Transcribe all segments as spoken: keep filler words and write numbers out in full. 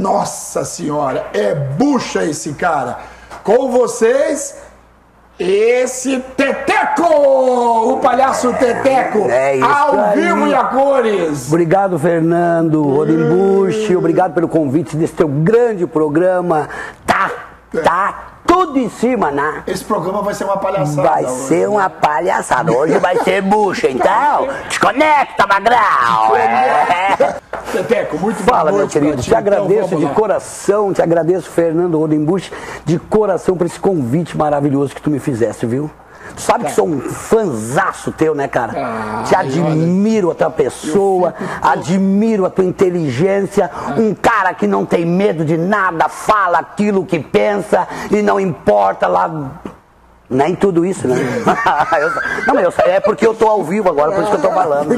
Nossa senhora, é bucha esse cara. Com vocês, esse Teteco, o palhaço Teteco, é isso ao aí. vivo e a cores. Obrigado, Fernando Rolimbush, obrigado pelo convite desse teu grande programa. Tá, tá tudo em cima, né? Esse programa vai ser uma palhaçada. Vai hoje, ser uma palhaçada. Hoje vai ser bucha, então desconecta, magrão. É. Teteco, muito Fala, boa meu querido. ti, Te agradeço então, de lá. coração, te agradeço, Fernando Rolimbush, de coração por esse convite maravilhoso que tu me fizeste, viu? Tu sabe que sou um fanzaço teu, né, cara? Ah, Te admiro a tua pessoa, admiro a tua inteligência, um cara que não tem medo de nada, fala aquilo que pensa e não importa lá. Nem tudo isso, né? eu, não, mas eu, é porque eu tô ao vivo agora, por isso que eu tô falando.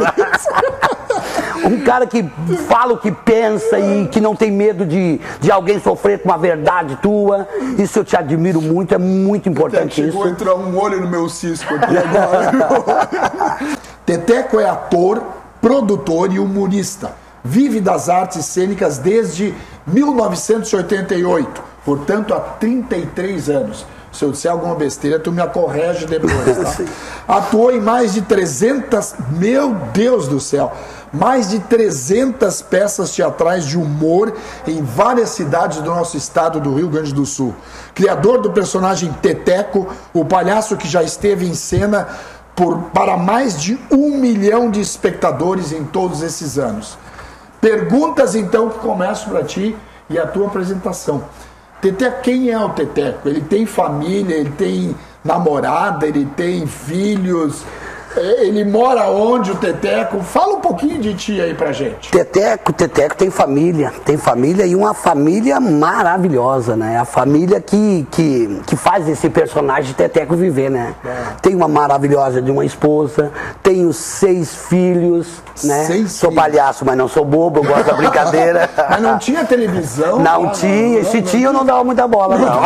Um cara que fala o que pensa e que não tem medo de, de alguém sofrer com uma verdade tua. Isso eu te admiro muito, é muito importante Chegou isso. a entrar um olho no meu cisco aqui agora. Teteco é ator, produtor e humorista. Vive das artes cênicas desde mil novecentos e oitenta e oito, portanto há trinta e três anos. Se eu disser alguma besteira, tu me corrige depois, tá? Atuou em mais de trezentas, meu Deus do céu, mais de trezentas peças teatrais de humor em várias cidades do nosso estado do Rio Grande do Sul. Criador do personagem Teteco, o palhaço que já esteve em cena por, para mais de um milhão de espectadores em todos esses anos. Perguntas então que começo para ti e a tua apresentação. Teteco, quem é o Teteco? Ele tem família, ele tem namorada, ele tem filhos, ele mora onde, o Teteco? Fala um pouquinho de ti aí pra gente. Teteco, Teteco tem família, tem família e uma família maravilhosa, né? A família que, que, que faz esse personagem Teteco viver, né? É. Tem uma maravilhosa de uma esposa, tenho seis filhos, né? Seis sou filhos. Palhaço, mas não sou bobo, eu gosto da brincadeira. Mas não tinha televisão? Não ah, tinha, não, se não, tinha eu não dava muita bola, não.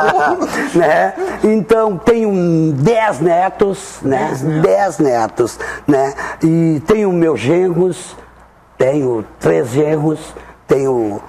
né? Então tenho dez netos, né? Dez netos. Dez netos, né? E tenho meus genros, tenho três genros, tenho...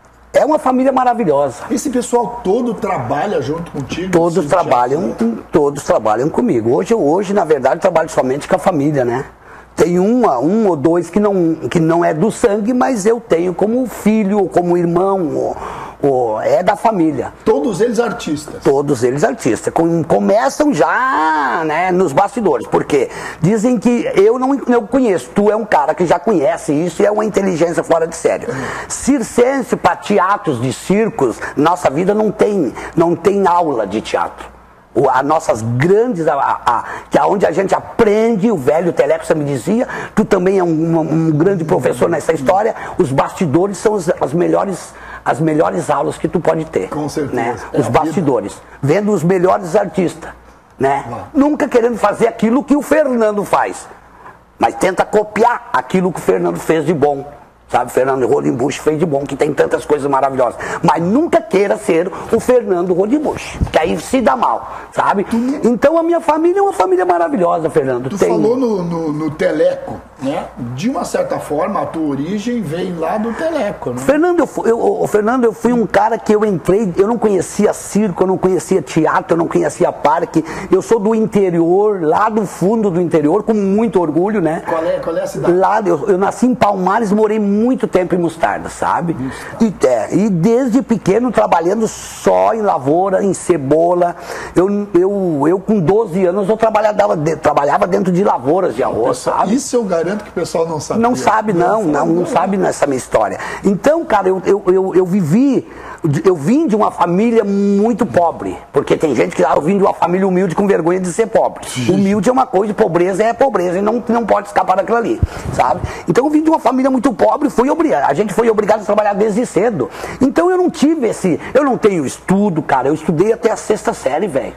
É uma família maravilhosa. Esse pessoal todo trabalha junto contigo? Todos trabalham, todos trabalham comigo. Hoje, hoje, na verdade, trabalho somente com a família, né? Tem uma, um ou dois que não, que não é do sangue, mas eu tenho como filho, como irmão, ou, ou, é da família. Todos eles artistas? Todos eles artistas. Com, começam já, né, nos bastidores, porque dizem que eu não eu conheço, tu é um cara que já conhece isso e é uma inteligência fora de sério. Uhum. Circense para teatros de circos, nossa vida não tem, não tem aula de teatro. As nossas grandes, a, a, que é onde a gente aprende, o velho Teleco me dizia, tu também é um, um grande professor nessa história, os bastidores são as, as, melhores, as melhores aulas que tu pode ter. Com certeza. Né? É os bastidores, vida. Vendo os melhores artistas, né? Ah. Nunca querendo fazer aquilo que o Fernando faz, mas tenta copiar aquilo que o Fernando fez de bom. Sabe, Fernando Rolimbush fez de bom, que tem tantas coisas maravilhosas. Mas nunca queira ser o Fernando Rolimbush, que aí se dá mal, sabe? Então a minha família é uma família maravilhosa, Fernando. Tu tem... falou no, no, no Teleco, né? De uma certa forma, a tua origem vem lá do Teleco, né? Fernando, eu, fui, eu, Fernando, eu fui um cara que eu entrei, eu não conhecia circo, eu não conhecia teatro, eu não conhecia parque. Eu sou do interior, lá do fundo do interior, com muito orgulho, né? Qual é, qual é a cidade? Lá, eu, eu nasci em Palmares, morei muito tempo em Mostarda, sabe? E, é, e desde pequeno trabalhando só em lavoura, em cebola. Eu, eu, eu com doze anos eu trabalhava, trabalhava dentro de lavouras de arroz, sabe? Isso eu garanto que o pessoal não sabe. Não sabe, não, não, não, não sabe nessa minha história. Então, cara, eu, eu, eu, eu vivi, eu vim de uma família muito pobre, porque tem gente que ah, eu vim de uma família humilde com vergonha de ser pobre. Sim. Humilde é uma coisa, pobreza é pobreza, e não, não pode escapar daquilo ali, sabe? Então eu vim de uma família muito pobre, fui obrigado, a gente foi obrigado a trabalhar desde cedo. Então eu não tive esse, eu não tenho estudo, cara, eu estudei até a sexta série, velho.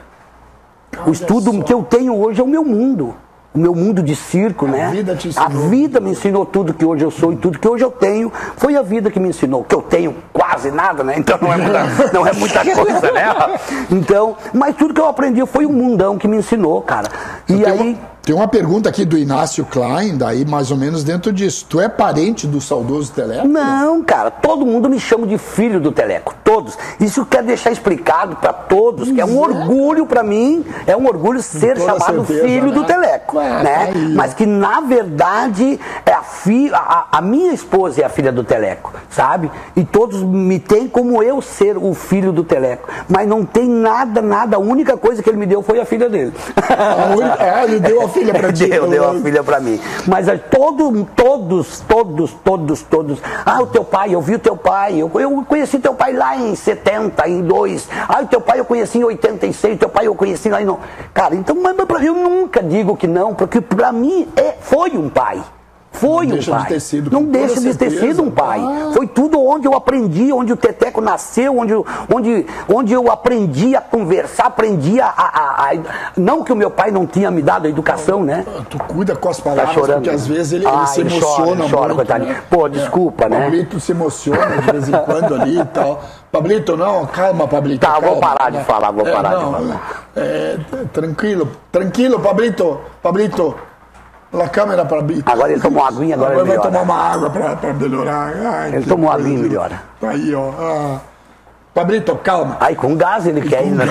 O estudo só. Que eu tenho hoje é o meu mundo. O meu mundo de circo, a né? Vida te ensinou. A vida me ensinou tudo que hoje eu sou e tudo que hoje eu tenho. Foi a vida que me ensinou. Que eu tenho quase nada, né? Então não é muita, não é muita coisa, né? Então, mas tudo que eu aprendi foi o mundão que me ensinou, cara. E tem aí... Uma, tem uma pergunta aqui do Inácio Klein, daí mais ou menos dentro disso. Tu é parente do saudoso Teleco? Não, cara, todo mundo me chama de filho do Teleco, todos. Isso eu quero deixar explicado para todos, que é um orgulho para mim, é um orgulho ser chamado certeza, filho né? do Teleco, ah, né? Tá aí, mas que na verdade é a, fi, a, a minha esposa é a filha do Teleco, sabe? E todos me têm como eu ser o filho do Teleco, mas não tem nada, nada, a única coisa que ele me deu foi a filha dele. Ah, ele deu a filha pra ti. Deu, deu a filha pra mim. Mas todo, todos, todos, todos, todos. Ah, o teu pai, eu vi o teu pai. Eu, eu conheci teu pai lá em setenta, em dois. Ah, o teu pai eu conheci em oitenta e seis. O teu pai eu conheci lá em... No... Cara, então, mas, eu nunca digo que não, porque pra mim é, foi um pai. Foi não um pai. De sido, não deixa de ter sido um pai. Ah. Foi tudo onde eu aprendi, onde o Teteco nasceu, onde, onde, onde eu aprendi a conversar, aprendi a, a, a, a... Não que o meu pai não tinha me dado a educação, né? Tu cuida com as palavras, tá chorando, porque às vezes ele, ah, ele se ele emociona chora, chora, muito. Né? Pô, desculpa, é. né? Pablito se emociona de vez em quando ali e tal. Pablito, não, calma, Pablito. Tá, calma, vou parar né? de falar, vou parar é, não, de falar. É, tranquilo, tranquilo, Pablito, Pablito. A câmera para agora ele tomou uma aguinha, agora, agora ele vai tomar uma água para melhorar. Ai, ele tomou uma aguinha e melhora. Aí, ó. Ah. Pablito, calma. Aí com gás ele quer ainda.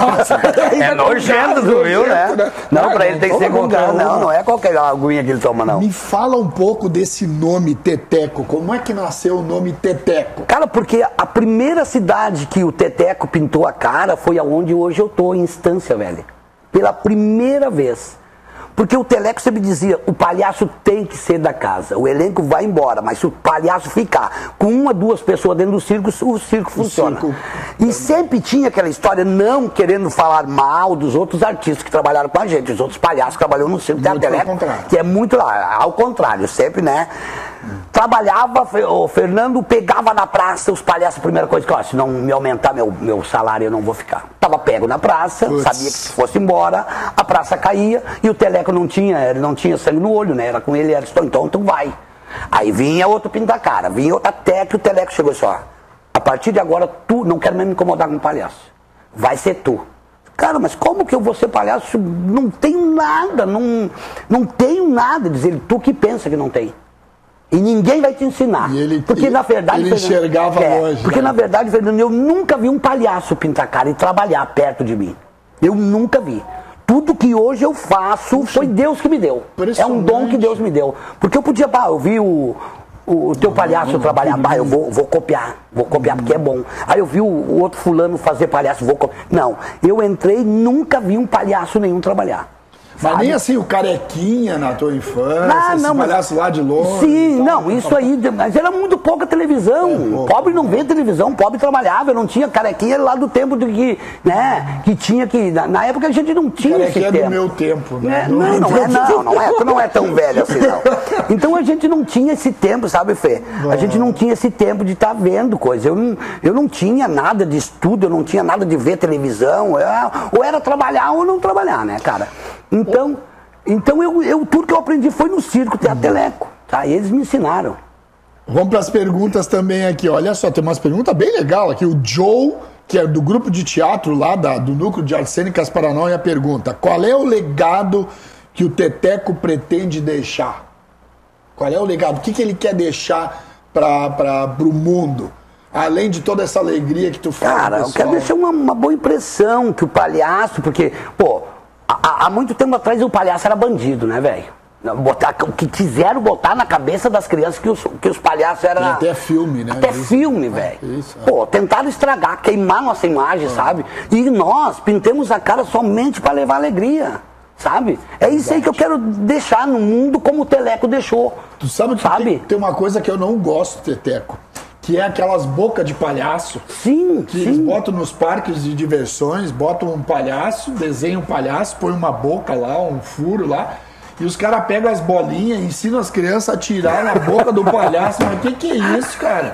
É nojento, tu viu, né? né? Não, para ele tem que ser com gás. Não, não é qualquer aguinha que ele toma, não. Me fala um pouco desse nome Teteco. Como é que nasceu o nome Teteco? Cara, porque a primeira cidade que o Teteco pintou a cara foi aonde hoje eu tô, em Estância, velho. Pela primeira vez. Porque o Teleco sempre dizia, o palhaço tem que ser da casa, o elenco vai embora, mas se o palhaço ficar com uma, duas pessoas dentro do circo, o circo funciona. O circo... E sempre tinha aquela história, não querendo falar mal dos outros artistas que trabalharam com a gente, os outros palhaços que trabalham no circo, tem a Teleco, que é muito lá, ao contrário, sempre, né? Trabalhava, o Fernando pegava na praça os palhaços, a primeira coisa que, ó, se não me aumentar meu, meu salário eu não vou ficar. Tava pego na praça, Puts. sabia que se fosse embora, a praça caía e o Teleco não tinha, ele não tinha sangue no olho, né? Era com ele, era então tu vai. Aí vinha outro pinta cara, vinha outra até que o Teleco chegou e disse, ó, a partir de agora tu não quero mais me incomodar com palhaço, vai ser tu. Cara, mas como que eu vou ser palhaço? Não tenho nada, não, não tenho nada, diz ele, tu que pensa que não tem. E ninguém vai te ensinar. E ele, porque, na verdade, ele enxergava é, longe. Porque, né? na verdade, Fernando, eu nunca vi um palhaço pintar cara e trabalhar perto de mim. Eu nunca vi. Tudo que hoje eu faço Puxa, foi Deus que me deu. É um dom que Deus me deu. Porque eu podia, pá, eu vi o, o, o teu palhaço não, trabalhar, pá, eu vou, vou copiar. Vou copiar porque é bom. Aí eu vi o, o outro fulano fazer palhaço, vou copiar. Não, eu entrei e nunca vi um palhaço nenhum trabalhar. Mas sabe? Nem assim o Carequinha na tua infância, ah, não, esse palhaço lá de longe. Sim, não, isso aí, mas era muito pouca televisão. É, pouco, pobre não vê televisão, pobre trabalhava, não tinha Carequinha lá do tempo de que, né, que tinha que, na, na época a gente não tinha Carequinha esse tempo. É do meu tempo, né? É, não, não, não é, não, não é, tu não é tão velho assim, não. Então a gente não tinha esse tempo, sabe, Fê? A gente não tinha esse tempo de estar tá vendo coisa. Eu não, eu não tinha nada de estudo, eu não tinha nada de ver televisão. Eu, ou era trabalhar ou não trabalhar, né, cara? Então, então eu, eu, tudo que eu aprendi foi no circo, Teatro Teleco, tá? Eles me ensinaram. Vamos para as perguntas também aqui. Olha só, tem umas perguntas bem legais aqui. O Joe, que é do grupo de teatro lá, da, do Núcleo de Artes Cênicas Paranoia, pergunta: qual é o legado que o Teteco pretende deixar? Qual é o legado? O que, que ele quer deixar para o mundo? Além de toda essa alegria que tu faz, cara, pessoal. Eu quero deixar uma, uma boa impressão que o palhaço, porque, pô, há, há muito tempo atrás o palhaço era bandido, né, velho? Botar, o que quiseram botar na cabeça das crianças que os, que os palhaços eram... Tem até filme, né? Até isso. filme, velho. É, pô, tentaram estragar, queimar nossa imagem, é. sabe? E nós pintamos a cara somente para levar alegria, sabe? É isso Verdade. aí que eu quero deixar no mundo como o Teleco deixou. Tu sabe que sabe? Tem, tem uma coisa que eu não gosto, Teteco, que é aquelas bocas de palhaço. Sim, que sim. eles botam nos parques de diversões, botam um palhaço, desenham um palhaço, põe uma boca lá, um furo lá, e os caras pegam as bolinhas e ensinam as crianças a tirar na boca do palhaço. Mas o que, que é isso, cara?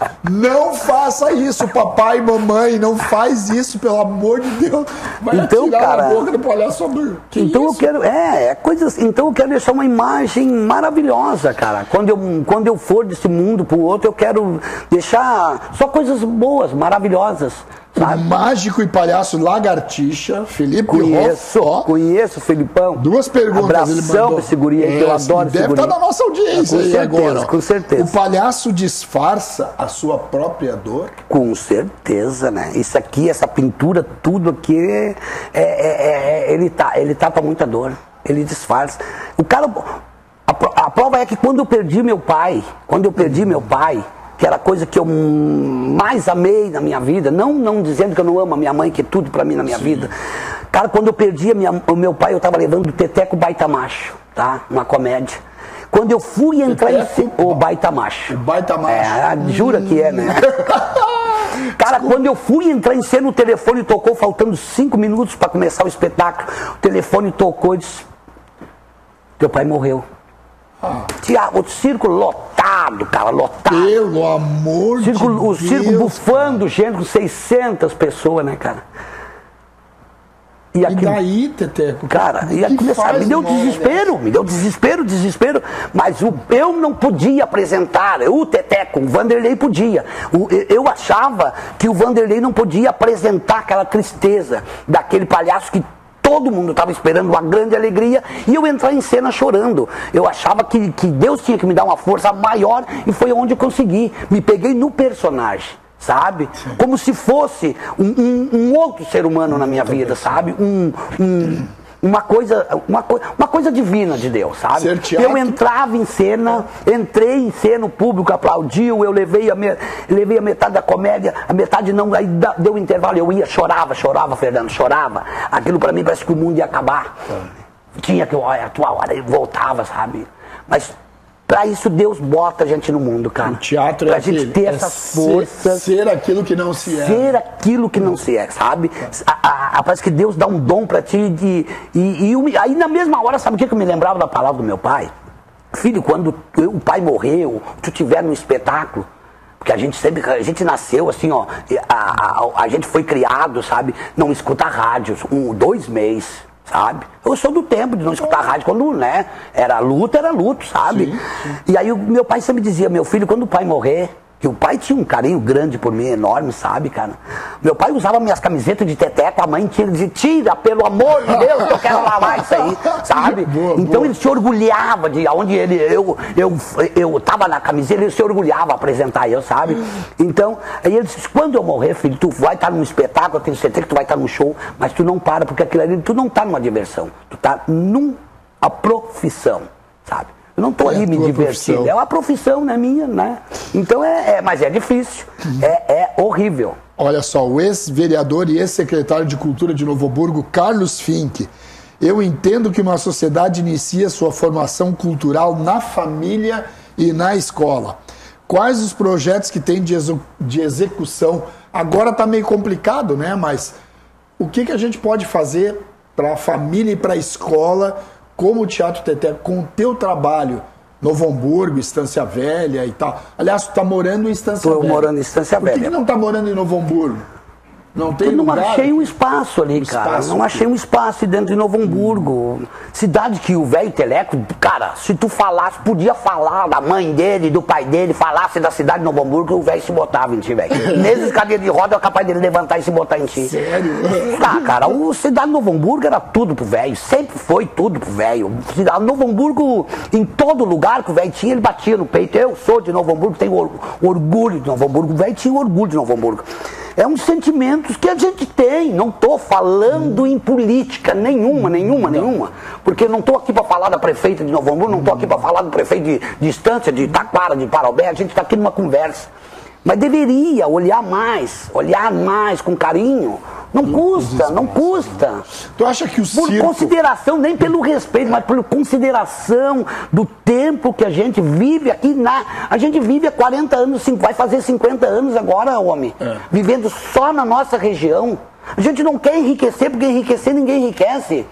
Não faça isso, papai e mamãe, não faz isso, pelo amor de Deus. Vai então, tirar cara, na boca do palhaço sobre... Que então isso? eu quero, é, é coisas, então eu quero deixar uma imagem maravilhosa, cara. Quando eu, quando eu for desse mundo pro outro, eu quero deixar só coisas boas, maravilhosas, O mágico e palhaço Lagartixa, Felipe Conheço, Hoff. conheço, Felipão. Duas perguntas. Abração ele mandou. pra esse guri aí, que eu É, adoro esse deve guri. estar na nossa audiência com aí certeza, agora. Com certeza. O palhaço disfarça a sua própria dor? Com certeza, né? Isso aqui, essa pintura, tudo aqui, é, é, é, é, ele, tá, ele tapa muita dor. Ele disfarça. O cara... A, a prova é que quando eu perdi meu pai, quando eu perdi meu pai, que era a coisa que eu mais amei na minha vida, não, não dizendo que eu não amo a minha mãe, que é tudo pra mim na minha Sim. vida. Cara, quando eu perdi a minha, o meu pai, eu tava levando o Teteco Baita Macho, tá? Uma comédia. Quando eu fui entrar Teteco, em... O Baita Macho. O Baita Macho. É, jura que é, né? Cara, Desculpa. Quando eu fui entrar em cena, o telefone tocou, faltando cinco minutos pra começar o espetáculo. O telefone tocou e disse: teu pai morreu. Ah. O circo lotado, cara, lotado. Pelo amor circo, de o Deus. O circo bufando, gente, com seiscentas pessoas, né, cara? E, e aquilo, daí, Teteco? Cara, e aquilo, começar, me deu desespero, me deu desespero, desespero. Mas o, eu não podia apresentar, o Teteco, o Vanderlei podia. O, eu achava que o Vanderlei não podia apresentar aquela tristeza daquele palhaço que todo mundo estava esperando uma grande alegria e eu entrar em cena chorando. Eu achava que, que Deus tinha que me dar uma força maior e foi onde eu consegui. Me peguei no personagem, sabe? Sim. Como se fosse um, um, um outro ser humano na minha vida, sabe? Um, um, uma, coisa, uma, co uma coisa divina de Deus, sabe? Eu entrava em cena, entrei em cena, o público aplaudiu, eu levei a, me, levei a metade da comédia, a metade não, aí deu um intervalo, eu ia, chorava, chorava, Fernando, chorava. Aquilo pra mim parece que o mundo ia acabar. É. Tinha que, olha, a tua hora, eu voltava, sabe? Mas pra isso Deus bota a gente no mundo, cara. O teatro pra é gente aquele, ter é essas forças. Ser, ser aquilo que não se é. Ser aquilo que não se é, sabe? A, a, a, parece que Deus dá um dom pra ti de, e, e aí na mesma hora, sabe o que eu me lembrava da palavra do meu pai? Filho, quando o pai morreu, tu tiver no espetáculo, porque a gente sempre, a gente nasceu assim, ó, a, a, a gente foi criado, sabe? Não escuta rádios, um, dois meses. Sabe? Eu sou do tempo de não escutar rádio quando, né, era luto, era luto, sabe? Sim, sim. E aí o meu pai sempre dizia, meu filho, quando o pai morrer, que o pai tinha um carinho grande por mim, enorme, sabe, cara? Meu pai usava minhas camisetas de Teteco, a mãe tinha que dizer, tira, pelo amor de Deus, que eu quero lavar isso aí, sabe? Boa, então boa. Ele se orgulhava de onde ele, eu, eu, eu tava na camiseta, ele se orgulhava a apresentar eu, sabe? Então, aí ele disse, quando eu morrer, filho, tu vai estar num espetáculo, eu tenho certeza que tu vai estar num show, mas tu não para, porque aquilo ali, tu não tá numa diversão, tu tá numa profissão, sabe? Eu não estou é ali me divertindo. Profissão. É uma profissão, né, minha, né? Então é, é mas é difícil. Uhum. É, é horrível. Olha só, o ex-vereador e ex-secretário de Cultura de Novo Hamburgo, Carlos Fink. Eu entendo que uma sociedade inicia sua formação cultural na família e na escola. Quais os projetos que tem de, execu de execução? Agora está meio complicado, né? Mas o que, que a gente pode fazer para a família e para a escola, como o Teatro Teteco, com o teu trabalho, Novo Hamburgo, Estância Velha e tal. Aliás, tu está morando em Estância Tô Velha. Estou morando em Estância Por Velha. Por que, que não está morando em Novo Hamburgo? Não tem Eu não lugar? achei um espaço ali, um cara. Espaço não aqui. achei um espaço dentro de Novo Hamburgo. Hum. Cidade que o velho Teleco, cara, se tu falasse, podia falar da mãe dele, do pai dele, falasse da cidade de Novo Hamburgo, o velho se botava em ti, velho. Nesses cadeiras de roda, eu capaz dele levantar e se botar em ti. Sério? Ah, cara, a cidade de Novo Hamburgo era tudo pro velho. Sempre foi tudo pro velho. Novo Hamburgo, em todo lugar que o velho tinha, ele batia no peito. Eu sou de Novo Hamburgo, tenho orgulho de Novo Hamburgo. O velho tinha orgulho de Novo Hamburgo. É uns sentimentos que a gente tem. Não estou falando em política nenhuma, nenhuma, nenhuma. Porque não estou aqui para falar da prefeita de Novo Hamburgo, não estou aqui para falar do prefeito de, de Estância, de Taquara, de Parobé. A gente está aqui numa conversa. Mas deveria olhar mais, olhar mais com carinho. Não custa, não custa. Tu acha que o Por circo... consideração, nem pelo respeito, mas por consideração do tempo que a gente vive aqui na... A gente vive há quarenta anos, vai fazer cinquenta anos agora, homem. É. Vivendo só na nossa região. A gente não quer enriquecer, porque enriquecer ninguém enriquece.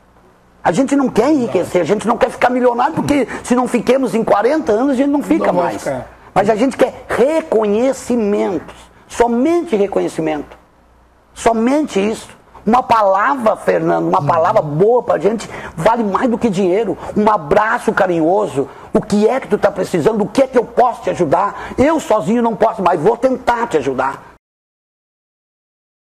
A gente não quer enriquecer, a gente não quer ficar milionário, porque se não fiquemos em quarenta anos, a gente não fica não mais. Mas a gente quer reconhecimentos. Somente reconhecimento. Somente isso. Uma palavra, Fernando, uma palavra boa pra gente vale mais do que dinheiro. Um abraço carinhoso. O que é que tu tá precisando? O que é que eu posso te ajudar? Eu sozinho não posso, mas vou tentar te ajudar.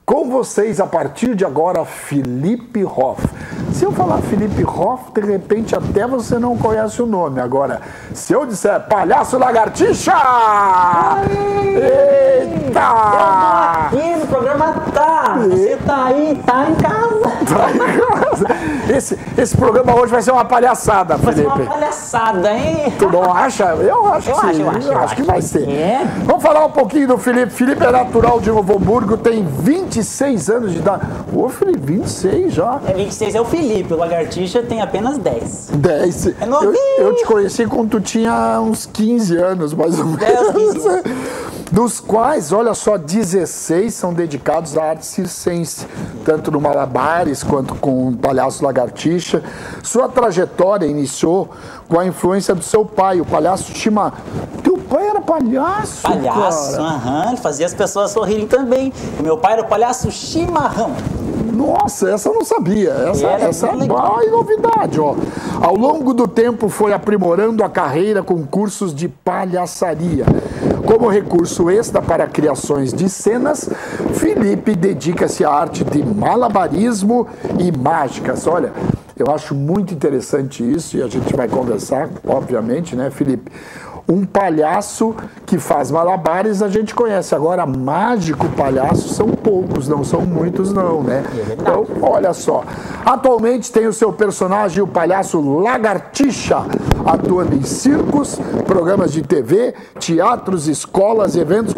Com vocês, a partir de agora, Felipe Hoff. Se eu falar Felipe Hoff, de repente até você não conhece o nome. Agora, se eu disser Palhaço Lagartixa! Eita! Eu tô aqui no programa Tá! Você tá aí, tá em casa! Tá em casa. Esse, esse programa hoje vai ser uma palhaçada, Vai Felipe. ser uma palhaçada, hein? Tu não acha? Eu acho Eu que acho, sim. eu acho, eu acho. que vai ser. É. Vamos falar um pouquinho do Felipe. Felipe é natural de Novo Hamburgo, tem vinte e seis anos de idade. Ô, Felipe, vinte e seis já. É vinte e seis é o Felipe, o Lagartixa tem apenas dez. dez. É novinho. Eu, eu te conheci quando tu tinha uns quinze anos, mais ou menos. dez, quinze. Dos quais, olha só, dezesseis são dedicados à arte circense, tanto no Malabares quanto com o Palhaço Lagartixa. Sua trajetória iniciou com a influência do seu pai, o palhaço Chima. Teu pai era palhaço, Palhaço, cara. aham, ele fazia as pessoas sorrirem também. O meu pai era o palhaço Chimarrão. Nossa, essa eu não sabia. Essa, Era essa é muito legal. uma novidade, ó. Ao longo do tempo foi aprimorando a carreira com cursos de palhaçaria. Como recurso extra para criações de cenas, Felipe dedica-se à arte de malabarismo e mágicas. Olha, eu acho muito interessante isso e a gente vai conversar, obviamente, né, Felipe? Um palhaço que faz malabares a gente conhece. Agora, mágico palhaço são poucos, não são muitos não, né? Então, olha só. Atualmente tem o seu personagem, o palhaço Lagartixa, atuando em circos, programas de T V, teatros, escolas, eventos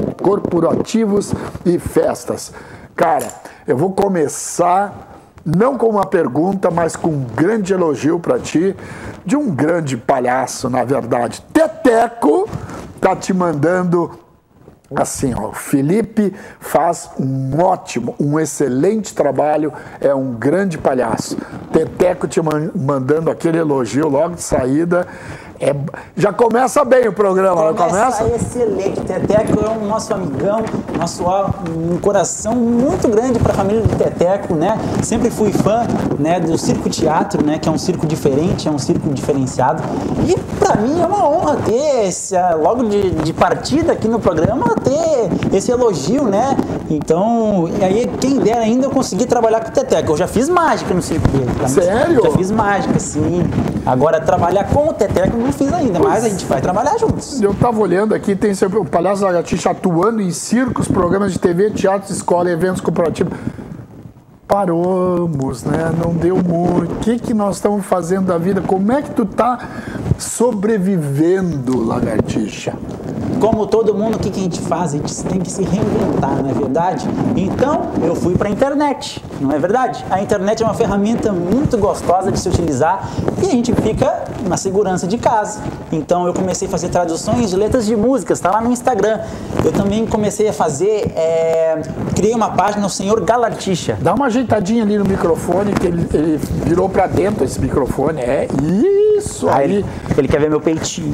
corporativos e festas. Cara, eu vou começar... não com uma pergunta, mas com um grande elogio para ti, de um grande palhaço, na verdade. Teteco tá te mandando assim, ó, o Felipe faz um ótimo, um excelente trabalho, é um grande palhaço. Teteco te mandando aquele elogio logo de saída. É, já começa bem o programa, não começa? Começa excelente. Teteco é um nosso amigão, nosso, um coração muito grande para a família do Teteco, né? Sempre fui fã, né, do Circo Teatro, né, que é um circo diferente, é um circo diferenciado. E para mim é uma honra ter esse, logo de, de partida aqui no programa, ter esse elogio, né? Então, e aí quem dera ainda eu conseguir trabalhar com o Teteco. Eu já fiz mágica no circo dele. Tá? Sério? Já fiz mágica, sim. Agora trabalhar com o Teteco não fiz ainda, mas a gente vai trabalhar juntos. Eu tava olhando aqui, tem sempre o Palhaço Lagartixa atuando em circos, programas de T V, teatros, escola, eventos corporativos. Paramos, né? Não deu muito. O que que nós estamos fazendo da vida? Como é que tu tá sobrevivendo, Lagartixa? Como todo mundo, o que, que a gente faz? A gente tem que se reinventar, não é verdade? Então, eu fui para a internet, não é verdade? A internet é uma ferramenta muito gostosa de se utilizar e a gente fica na segurança de casa. Então, eu comecei a fazer traduções de letras de músicas, está lá no Instagram. Eu também comecei a fazer, é... criei uma página, o Senhor Galartixa. Dá uma ajeitadinha ali no microfone, que ele, ele virou para dentro esse microfone. É isso Ah, aí. ele, ele quer ver meu peitinho.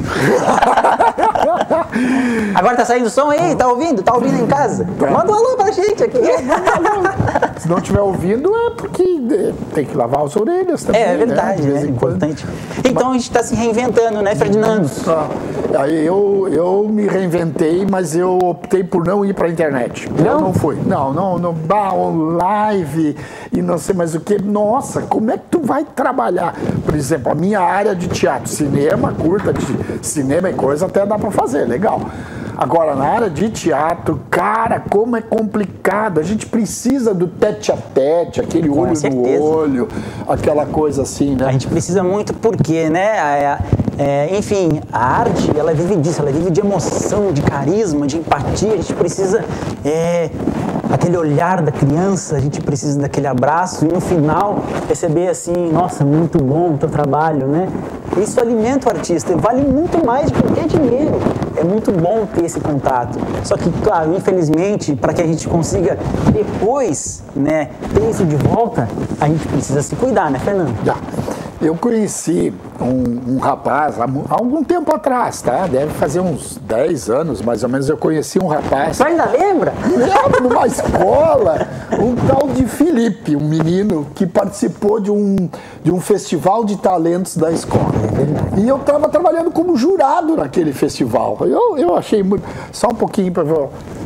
Agora tá saindo som aí? Tá ouvindo? Tá ouvindo em casa? Manda um alô pra gente aqui. Se não estiver ouvindo, é porque tem que lavar as orelhas também. É, é verdade, né? De né? vez em quando. Importante. Então a gente tá se reinventando, né, Ferdinando? Ah, aí eu, eu me reinventei, mas eu optei por não ir para a internet. Não? Eu não fui. Não, não, não. Bah, live e não sei mais o que. Nossa, como é que tu vai trabalhar? Por exemplo, a minha área de teatro, cinema, curta de cinema e coisa, até dá para fazer, legal. Agora, na área de teatro, cara, como é complicado. A gente precisa do tete a tete, aquele Com olho certeza. no olho, aquela coisa assim, né? A gente precisa muito porque, né? É, é, enfim, a arte, ela vive disso, ela vive de emoção, de carisma, de empatia. A gente precisa é, aquele olhar da criança, a gente precisa daquele abraço e no final receber assim, nossa, muito bom o teu trabalho, né? Isso alimenta o artista e vale muito mais de qualquer dinheiro. É muito bom ter esse contato. Só que, claro, infelizmente, para que a gente consiga depois, né, ter isso de volta, a gente precisa se cuidar, né, Fernando? Já. Eu conheci um, um rapaz há, há algum tempo atrás, tá? Deve fazer uns dez anos, mais ou menos, eu conheci um rapaz... Você ainda lembra? Lembro, numa escola, um tal de Felipe, um menino que participou de um, de um festival de talentos da escola. E eu estava trabalhando como jurado naquele festival. Eu, eu achei muito... Só um pouquinho para ver...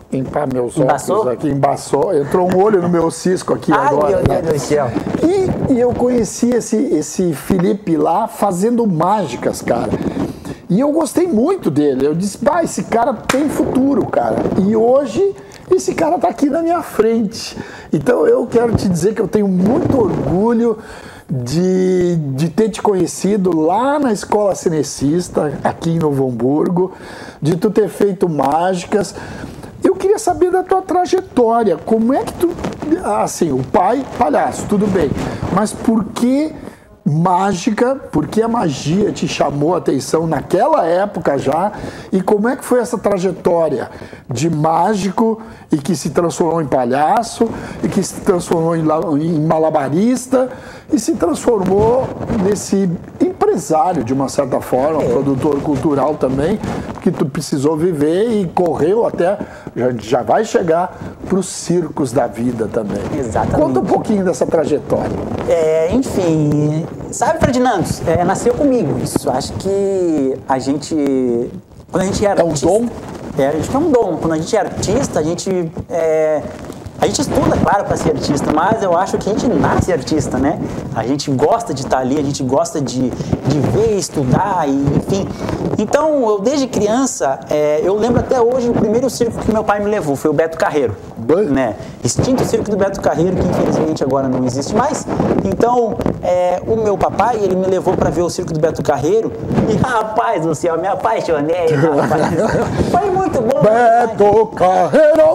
limpar meus Embaçou? óculos aqui, embaçou. Entrou um olho no meu cisco aqui Ai, agora. meu Né? Deus do céu. E, e eu conheci esse, esse Felipe lá fazendo mágicas, cara. E eu gostei muito dele. Eu disse, pá, esse cara tem futuro, cara. E hoje, esse cara tá aqui na minha frente. Então eu quero te dizer que eu tenho muito orgulho de, de ter te conhecido lá na Escola Cenecista, aqui em Novo Hamburgo, de tu ter feito mágicas. Eu queria saber da tua trajetória. Como é que tu... Assim, o pai, palhaço, tudo bem. Mas por que... mágica, porque a magia te chamou a atenção naquela época já, e como é que foi essa trajetória de mágico e que se transformou em palhaço e que se transformou em, em malabarista e se transformou nesse empresário de uma certa forma, é. produtor cultural também, que tu precisou viver e correu até, já, já vai chegar para os circos da vida também. Exatamente. Conta um pouquinho dessa trajetória. É, enfim, sabe, Ferdinando, é, nasceu comigo isso. Acho que a gente, quando a gente era é um artista, dom? É, a gente tem um dom. Quando a gente é artista, a gente é, a gente estuda, claro, para ser artista, mas eu acho que a gente nasce artista, né? A gente gosta de estar ali, a gente gosta de, de ver, estudar, e, enfim. Então, eu desde criança, é, eu lembro até hoje o primeiro circo que meu pai me levou, foi o Beto Carreiro. Né? Extinto circo do Beto Carreiro, que infelizmente agora não existe mais. Então, é, o meu papai, ele me levou para ver o circo do Beto Carreiro e, rapaz do céu, me apaixonei, rapaz. Foi muito bom. Beto Carreiro!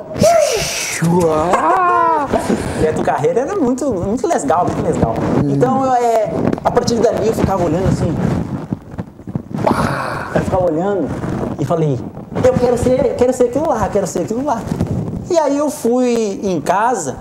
Beto Carreiro era muito, muito legal, muito legal. Então, eu, é, a partir dali, eu ficava olhando assim. Eu ficava olhando e falei, eu quero ser, eu quero ser aquilo lá, eu quero ser aquilo lá. E aí eu fui em casa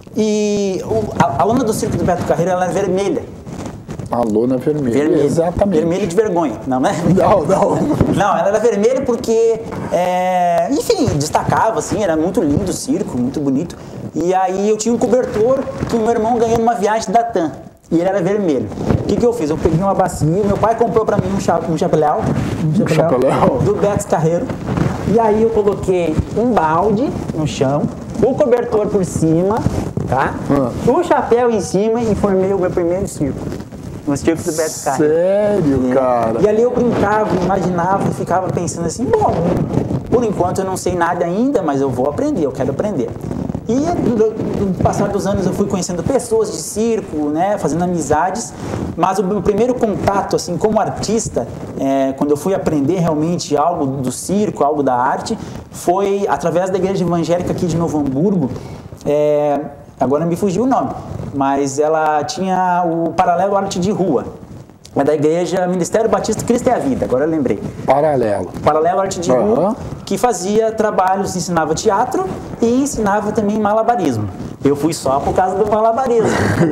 e o, a, a lona do circo do Beto Carreiro, ela era vermelha. A lona vermelha, vermelha. Exatamente. Vermelha de vergonha, não, né? Não, não. Não, ela era vermelha porque, é, enfim, destacava, assim, era muito lindo o circo, muito bonito. E aí eu tinha um cobertor que o meu irmão ganhou numa viagem da TAM. E ele era vermelho. O que, que eu fiz? Eu peguei uma bacia, meu pai comprou pra mim um, cha, um chapéu, um chapéu do Beto Carreiro. E aí eu coloquei um balde no chão, o cobertor por cima, tá? Ah. O chapéu em cima e formei o meu primeiro circo. No circo do Beto Carreiro. Sério, é. cara? E ali eu brincava, imaginava e ficava pensando assim, bom, por enquanto eu não sei nada ainda, mas eu vou aprender, eu quero aprender. E no passar dos anos eu fui conhecendo pessoas de circo, né, fazendo amizades, mas o meu primeiro contato, assim, como artista, é, quando eu fui aprender realmente algo do circo, algo da arte, foi através da igreja evangélica aqui de Novo Hamburgo. É, agora me fugiu o nome, mas ela tinha o Paralelo Arte de Rua. É da igreja Ministério Batista Cristo é a Vida, agora eu lembrei. Paralelo. Paralelo Arte de uhum. Rua, que fazia trabalhos, ensinava teatro e ensinava também malabarismo. Eu fui só por causa do malabarismo.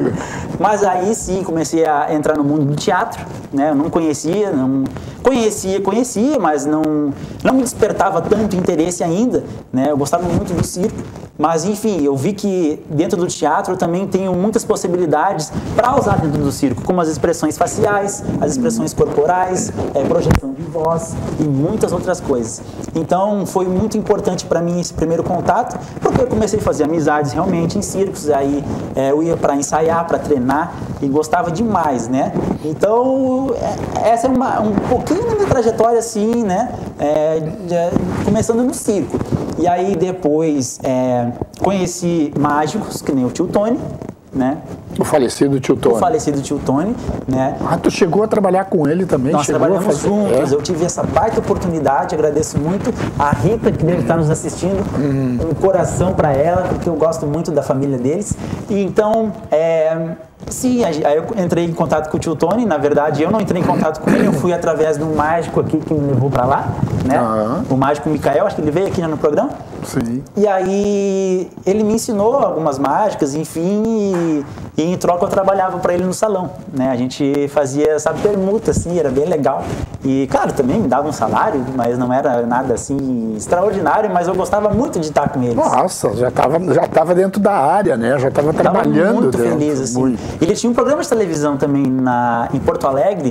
Mas aí sim, comecei a entrar no mundo do teatro, né? Eu não conhecia, não... Conhecia, conhecia, mas não, não me despertava tanto interesse ainda, né? Eu gostava muito do circo. Mas, enfim, eu vi que dentro do teatro eu também tenho muitas possibilidades para usar dentro do circo, como as expressões faciais, as expressões corporais, é, projeção de voz e muitas outras coisas. Então, foi muito importante para mim esse primeiro contato, porque eu comecei a fazer amizades realmente em circos, aí é, eu ia para ensaiar, para treinar e gostava demais, né? Então, é, essa é uma, um pouquinho da minha trajetória, assim, né? É, de, começando no circo. E aí depois é, conheci mágicos, que nem o tio Tony, né? O falecido tio Tony. O falecido tio Tony, né? Ah, tu chegou a trabalhar com ele também? Nós chegou trabalhamos a fazer... juntos, é? eu tive essa baita oportunidade, agradeço muito a Rita, que deve estar nos assistindo, hum. um coração para ela, porque eu gosto muito da família deles. E então, é... sim, aí eu entrei em contato com o tio Tony, na verdade eu não entrei em contato com ele, eu fui através de um mágico aqui que me levou pra lá, né? Uhum. O mágico Micael, acho que ele veio aqui no programa. Sim. E aí ele me ensinou algumas mágicas, enfim, e, e em troca eu trabalhava pra ele no salão, né? A gente fazia, sabe, permuta, assim, era bem legal. E, claro, também me dava um salário, mas não era nada, assim, extraordinário, mas eu gostava muito de estar com eles. Nossa, já tava, já tava dentro da área, né? Já tava trabalhando muito dentro. Feliz, assim. Muito. Ele tinha um programa de televisão também na, em Porto Alegre,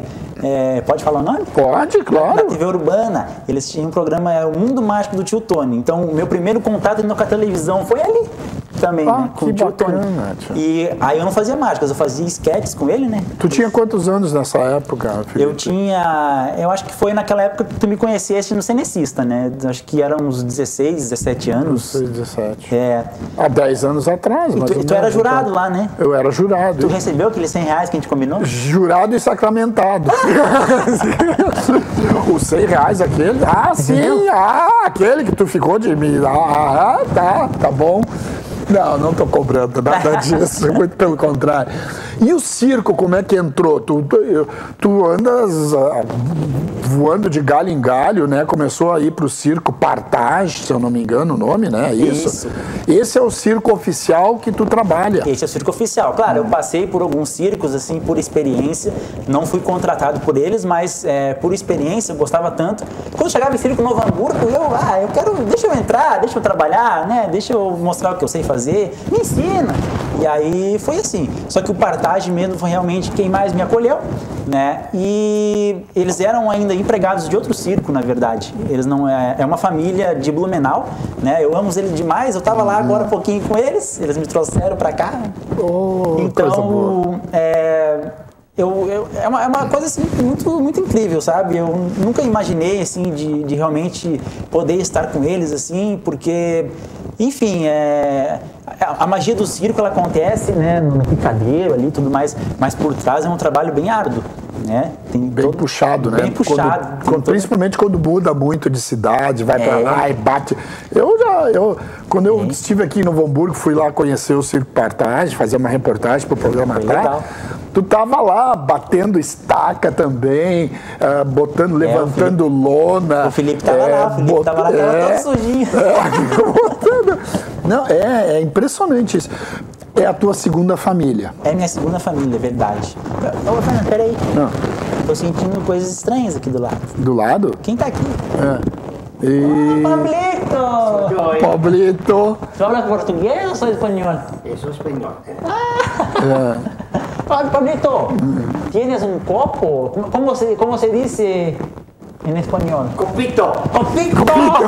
é, pode falar o nome? Pode, claro. Na T V Urbana, eles tinham um programa, é, O Mundo Mágico do Tio Tony. Então, o meu primeiro contato com a televisão foi ali também, ah, né? Com que o Tio bacana, Tony. tia. E aí eu não fazia mágicas, eu fazia esquetes com ele, né? Tu tinha quantos anos nessa época, Felipe? Eu tinha, eu acho que foi naquela época que tu me conheceste no Cenecista, né? Acho que eram uns dezesseis, dezessete anos. dezesseis, dezessete. É. Há dez anos atrás. E tu, mais tu ou era menos, jurado então. lá, né? Eu era jurado. Tu recebeu aqueles cem reais que a gente combinou? Jurado e sacramentado. Os cem reais aquele? Ah, sim, Entendeu? ah, aquele que tu ficou de mim. Ah, tá, tá bom. Não, não tô cobrando nada disso, muito pelo contrário. E o circo, como é que entrou? Tu, tu, tu andas uh, voando de galho em galho, né? Começou a ir pro circo Partage, se eu não me engano o nome, né? Isso. Isso. Esse é o circo oficial que tu trabalha. Esse é o circo oficial. Claro, eu passei por alguns circos, assim, por experiência. Não fui contratado por eles, mas é, por experiência, eu gostava tanto. Quando chegava em circo Novo Hamburgo, eu, ah, eu quero, deixa eu entrar, deixa eu trabalhar, né? Deixa eu mostrar o que eu sei fazer, me ensina. E aí foi assim. Só que o Partage mesmo foi realmente quem mais me acolheu, né? E eles eram ainda empregados de outro circo, na verdade. Eles não é, é uma família de Blumenau, né? Eu amo eles demais. Eu tava lá agora um pouquinho com eles. Eles me trouxeram para cá. Oh, então, é, eu, eu, é, uma, é uma coisa assim muito, muito incrível, sabe? Eu nunca imaginei assim de, de realmente poder estar com eles assim, porque, enfim, é, a magia do circo ela acontece, né, no picadeiro ali, e tudo mais, mas por trás é um trabalho bem árduo, né? Tem bem todo, puxado, né? Bem puxado. Quando, quando, principalmente quando muda muito de cidade, vai É. pra lá e bate. Eu já, eu, quando eu estive aqui em Novo Hamburgo, fui lá conhecer o Circo Partage, fazer uma reportagem pro programa Foi Atrás. legal. Tu tava lá batendo estaca também, uh, botando, levantando lona. O Felipe tava lá, o Felipe bot- tava lá, tava é, todo sujinho. é, botando. Não, é, é impressionante isso. É a tua segunda família. É minha segunda família, é verdade. Ô, Fernando, peraí. Não. Tô sentindo coisas estranhas aqui do lado. Do lado? Quem tá aqui? É. E... Pablito! Pablito. ¿Tú hablas portugués o soy español? Eso es español. Hola, Pablito, ¿tienes un copo? ¿Cómo- ¿Cómo se, cómo se dice en español? Copito. ¡Copito!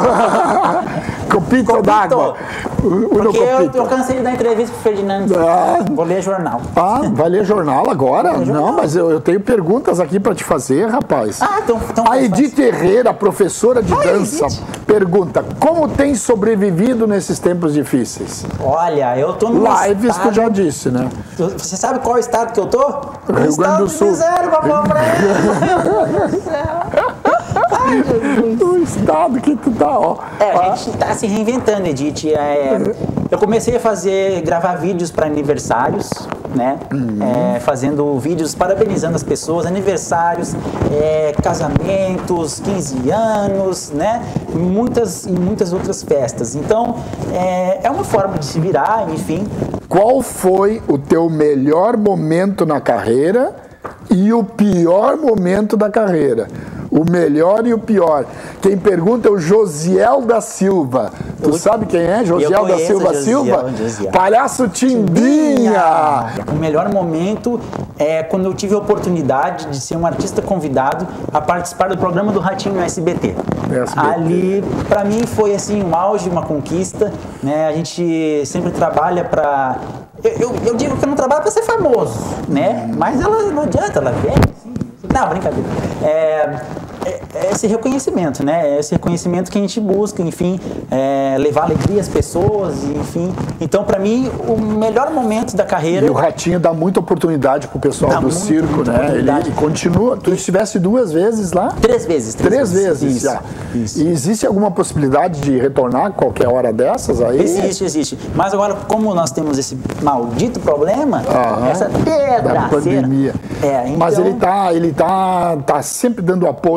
Copito Copito. d'água. Uno Porque eu, copito. eu cansei de dar entrevista pro Ferdinando. Ah. Vou ler jornal. Ah, vai ler jornal agora? ler jornal. Não, mas eu, eu tenho perguntas aqui pra te fazer, rapaz. Ah, então... então A Edith Herrera, professora de Ai, dança, Edith. pergunta: como tem sobrevivido nesses tempos difíceis? Olha, eu tô no Lives, estado... tu já disse, né? Você sabe qual estado que eu tô? No Rio estado Grande do de Sul. Miséria, Meu Deus do céu. Ai, Jesus. Do estado que tu tá, ó. É, a gente tá se reinventando, Edith. É, eu comecei a fazer, gravar vídeos para aniversários, né? É, fazendo vídeos parabenizando as pessoas, aniversários, é, casamentos, quinze anos, né? Muitas e muitas outras festas. Então, é, é uma forma de se virar, enfim. Qual foi o teu melhor momento na carreira e o pior momento da carreira? O melhor e o pior. Quem pergunta é o Josiel da Silva. Tu Eu- sabe quem é? Josiel da conheço Silva Josiel, Silva? Josiel. Palhaço Timbinha. O melhor momento é quando eu tive a oportunidade de ser um artista convidado a participar do programa do Ratinho no S B T. S B T. Ali, pra mim, foi assim um auge, uma conquista, né? A gente sempre trabalha pra... Eu, eu, eu digo que eu não trabalho pra ser famoso, né? Mas ela não adianta, ela vem assim... Não, brincadeira. É, é, é esse reconhecimento, né? É esse reconhecimento que a gente busca, enfim, é, levar alegria às pessoas, enfim. Então, pra mim, o melhor momento da carreira... E o Ratinho dá muita oportunidade pro pessoal Dá do muita, circo, muita né? Ele, oportunidade. ele continua. Tu estivesse duas vezes lá? Três vezes. Três vezes Isso, já. isso. E existe alguma possibilidade de retornar qualquer hora dessas aí? Existe, existe. Mas agora, como nós temos esse maldito problema, Aham. essa pedra Da pandemia. É, então, Mas ele tá, ele tá, tá sempre dando apoio ao pessoal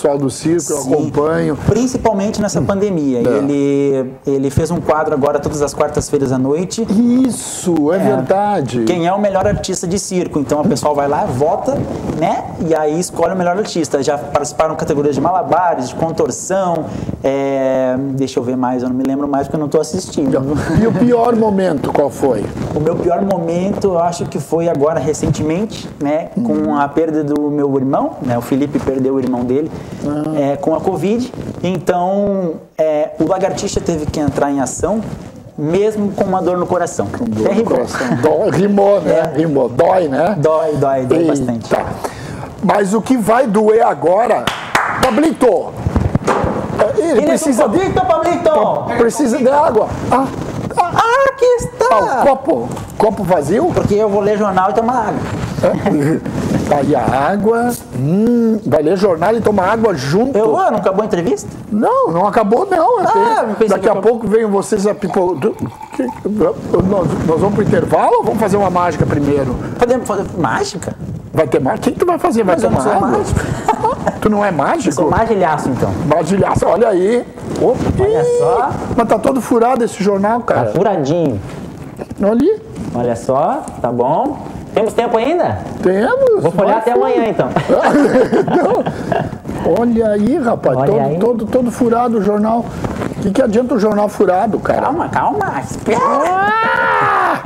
pessoal do circo, eu Sim, acompanho. principalmente nessa pandemia. É. Ele, ele fez um quadro agora todas as quartas-feiras à noite. Isso, é, verdade. Quem é o melhor artista de circo? Então o pessoal vai lá, vota, né? E aí escolhe o melhor artista. Já participaram categorias de malabares, de contorção. é, Deixa eu ver mais, eu não me lembro mais porque eu não estou assistindo. E o pior momento, qual foi? O meu pior momento, eu acho que foi agora recentemente, né, com a perda do meu irmão, né, o Felipe perdeu o irmão dele, ah. é, com a Covid. Então, é, o Lagartixa teve que entrar em ação, mesmo com uma dor no coração. Com dor no coração. Dói, rimou, né? É. Rimou. Dói, né? Dói, dói, dói Eita. bastante. Mas o que vai doer agora, Pablito, ele, ele precisa... É Pablito, Pablito! Precisa de água. Ah. Ah, aqui está! Ah, o copo, copo vazio? Porque eu vou ler jornal e tomar água. É. Aí a água, hum, vai ler jornal e tomar água junto. Eu vou, não acabou a entrevista? Não, não acabou não. Ah, Tem, daqui a acabou. pouco vem vocês a pipo... nós, nós vamos pro intervalo ou vamos fazer uma mágica primeiro? Podemos fazer mágica? Vai ter mágica? O que, que tu vai fazer? Vai Mas tomar eu não sou água? mágico. Tu não é mágico? Eu sou magilhaço, então. Magilhaço, olha aí. Opa. Olha só. Mas tá todo furado esse jornal, cara. Tá furadinho. Olha ali. Olha só, tá bom. Temos tempo ainda? Temos. Vou folhear até amanhã, então. Olha aí, rapaz. Olha todo, aí. Todo, todo furado o jornal. O que, que adianta o jornal furado, cara? Calma, calma. Ah!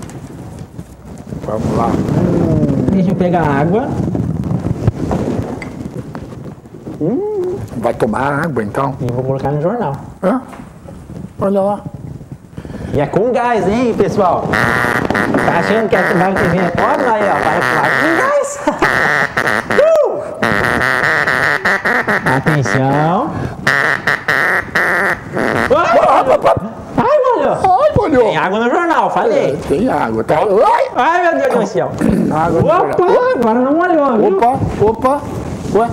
Vamos lá. Deixa eu pegar água. Hum. Vai tomar água, então? E vou colocar no jornal. Hã? Olha lá. E é com gás, hein, pessoal? Tá achando que a vai que vem? Olha aí, ó. Vai, vai com gás. uh! Atenção. Ai, molhou. Ai, molhou. Tem água no jornal, falei. É, tem água, tá? Ai, Ai, meu Deus do céu. Água no Opa, jornal. agora não molhou, viu? Opa, opa. Ué?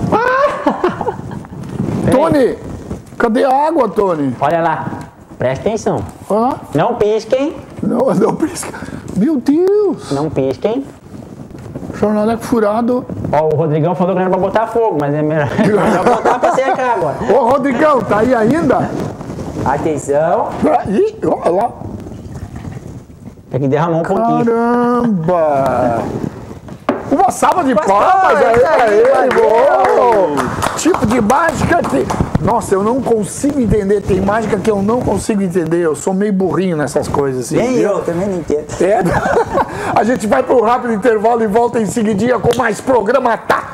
Tony, cadê a água, Tony? Olha lá, presta atenção. Ah, Não pisquem, não, não pisca. Meu Deus. não pisquem. Jornaleco furado. Ó, o Rodrigão falou que não era pra botar fogo, mas é melhor melhor botar pra secar agora. Ô, Rodrigão, tá aí ainda? Atenção. Ih, olha lá. Tem que derramar um pouquinho. Caramba! Uma salva de Pastor, palmas aí, isso aí, aí, valeu. Tipo de mágica que... Nossa, eu não consigo entender. Tem mágica que eu não consigo entender. Eu sou meio burrinho nessas coisas. Assim, Nem viu? eu, também não entendo. É. A gente vai para um rápido intervalo e volta em seguidinha com mais programa Tá!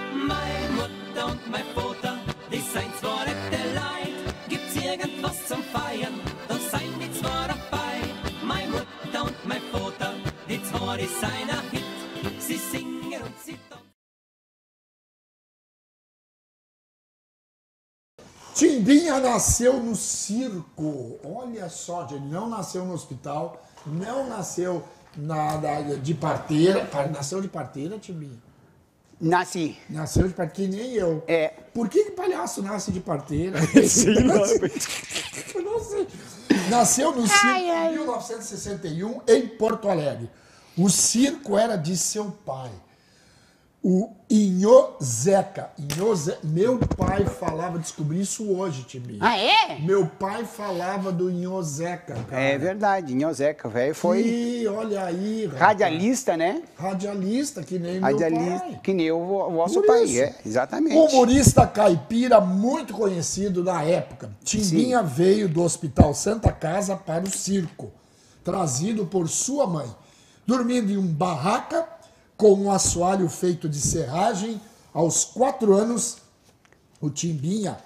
Mein Mutter und mein Vater, die seien zwar nette Leute, gibt's irgendwas zum Timbinha nasceu no circo. Olha só, ele não nasceu no hospital, não nasceu na, da, de parteira. Nasceu de parteira, Timbinha? Nasci. Nasceu de parteira, que nem eu. É. Por que, que palhaço nasce de parteira? Sim, Eu não sei. Nasceu no circo Ai, ai. em mil novecentos e sessenta e um, em Porto Alegre. O circo era de seu pai, o Inhozeca. Inhoze... Meu pai falava, descobri isso hoje, Timbinha. Ah, é? Meu pai falava do Inhozeca, cara. É verdade, Nhozeca, velho, foi E olha aí, rapaz. radialista, né? Radialista, que nem Radialista, meu pai. que nem o vo- vosso Por pai, isso. é, exatamente. Humorista caipira muito conhecido na época. Timbinha veio do Hospital Santa Casa para o circo, trazido por sua mãe. Dormindo em um barraca, com um assoalho feito de serragem, aos quatro anos, o Timbinha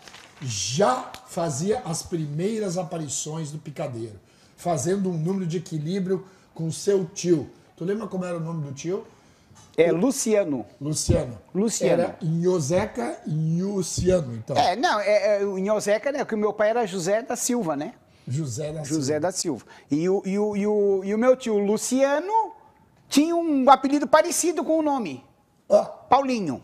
já fazia as primeiras aparições do picadeiro, fazendo um número de equilíbrio com seu tio. Tu lembra como era o nome do tio? É Luciano. Luciano. Luciano. Era Inhozeca e Luciano, então. É, não, é, é, o Nhozeca, né? Porque o meu pai era José da Silva, né? José da José Silva. da Silva. E o, e, o, e, o, e o meu tio Luciano tinha um apelido parecido com o nome. Ah, Paulinho.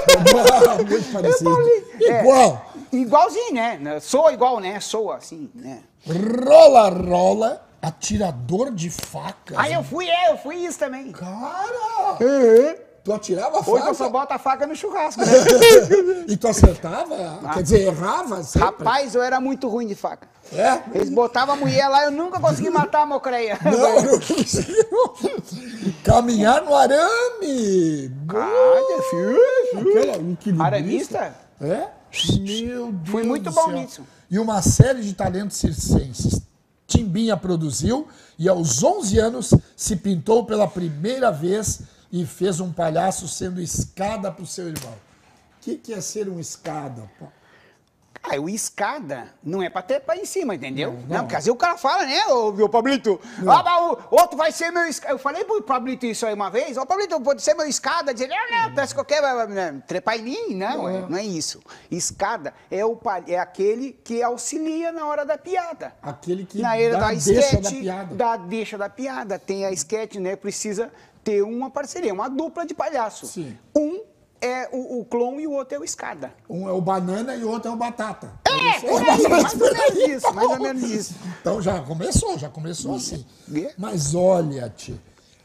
muito parecido. Paulinho. É. Igual. Igualzinho, né? Soa igual, né? Soa assim, né? Rola, rola, atirador de facas. Aí eu fui, é, eu fui isso também. Cara! Tu atirava a Hoje eu só faca? boto a faca no churrasco, né? E tu acertava? Quer dizer, errava sempre? Rapaz, eu era muito ruim de faca. É? Eles botavam a mulher lá, eu nunca consegui matar a mocreia. Não, não conseguiu. Caminhar no arame. Olha, filho. Aquela equilibrista. Aramista? É? Meu Deus Fui muito do bom céu. nisso. E uma série de talentos circenses. Timbinha produziu e aos onze anos se pintou pela primeira vez e fez um palhaço sendo escada para o seu irmão. O que, que é ser um escada? pô? Ah, o escada não é pra ter pra em cima, entendeu? Não, não. porque às vezes o cara fala, né, ô meu Pablito? Ah, mas o outro vai ser meu escada. Eu falei pro Pablito isso aí uma vez, ô Pablito, pode ser meu escada? Dizer, não, não, parece qualquer. Né, trepar em mim? Não, não é. não é isso. Escada é, o, pa- é aquele que auxilia na hora da piada. Aquele que na era dá da deixa esquete, da piada. da deixa da piada. Tem a esquete, né? Precisa ter uma parceria, uma dupla de palhaço. Sim. Um é o, o clon e o outro é o escada. Um é o banana e o outro é o batata. É, por aí, mais ou menos isso, mais ou menos isso. Então já começou, já começou assim. É. Mas olha-te,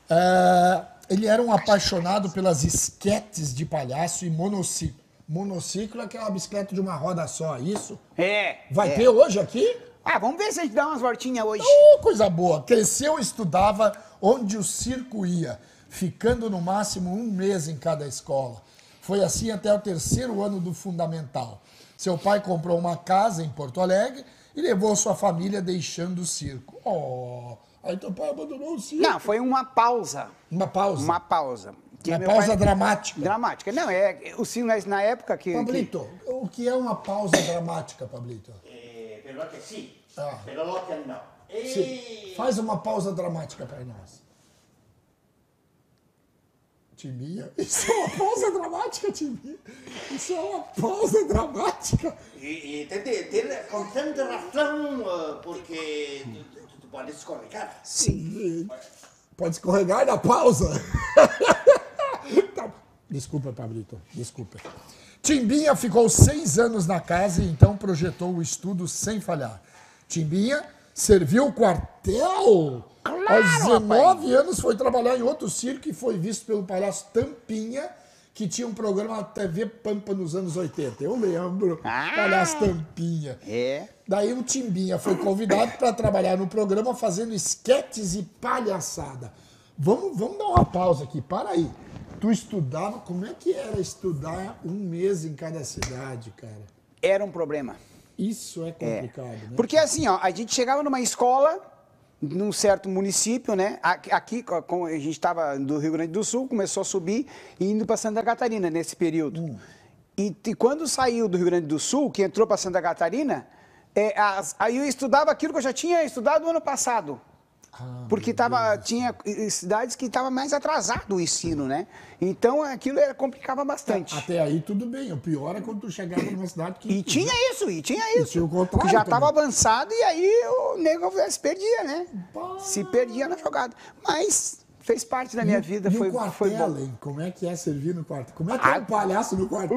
é, ele era um apaixonado pelas esquetes de palhaço e monociclo. Monociclo é aquela bicicleta de uma roda só, isso? É. Vai é. ter hoje aqui? Ah, vamos ver se a gente dá umas voltinhas hoje. Oh, coisa boa. Cresceu e estudava onde o circo ia, ficando no máximo um mês em cada escola. Foi assim até o terceiro ano do fundamental. Seu pai comprou uma casa em Porto Alegre e levou sua família deixando o circo. Oh, aí teu pai abandonou o circo. Não, foi uma pausa. Uma pausa. Uma pausa. Que Uma meu pausa pai- dramática. Dramática. Não, é o circo na- na época que... que- Pablito, o que é uma pausa dramática, Pablito? Eh, per l'occhio sì, Ah. per l'occhio no. E... Sim. Faz uma pausa dramática para nós. Timbinha? Isso é uma pausa dramática, Timbinha? Isso é uma pausa dramática? E, e tem de ter concentração, eh, porque tu, tu, tu pode escorregar. Sim. Pode escorregar na pausa. Tá. Desculpa, Pablito, desculpa. Timbinha ficou seis anos na casa e então projetou o estudo sem falhar. Timbinha serviu o quartel. Aos dezenove anos foi trabalhar em outro circo e foi visto pelo palhaço Tampinha, que tinha um programa na T V Pampa nos anos oitenta. Eu lembro, Ah. palhaço Tampinha. É. Daí o Timbinha foi convidado para trabalhar no programa fazendo esquetes e palhaçada. Vamos, vamos dar uma pausa aqui, para aí. Tu estudava, como é que era estudar um mês em cada cidade, cara? Era um problema. Isso é É. complicado, né? Porque assim, ó, a gente chegava numa escola, num certo município, né? Aqui, aqui, como a gente estava do Rio Grande do Sul, começou a subir e indo para Santa Catarina nesse período. Hum. E, e quando saiu do Rio Grande do Sul, que entrou para Santa Catarina, é, as- aí eu estudava aquilo que eu já tinha estudado no ano passado. Ah, Porque tava, tinha cidades que estavam mais atrasado o ensino, né? Então aquilo era, complicava bastante. Até aí tudo bem, o pior é quando tu chegava numa cidade que... E tinha isso, e tinha E isso. tinha o contrário que já também. estava avançado e aí o nego se perdia, né? Pá. Se perdia na jogada. Mas fez parte da minha vida, e foi, o quartel, foi bom. hein? Como é que é servir no quartel? Como é que é um palhaço no quartel?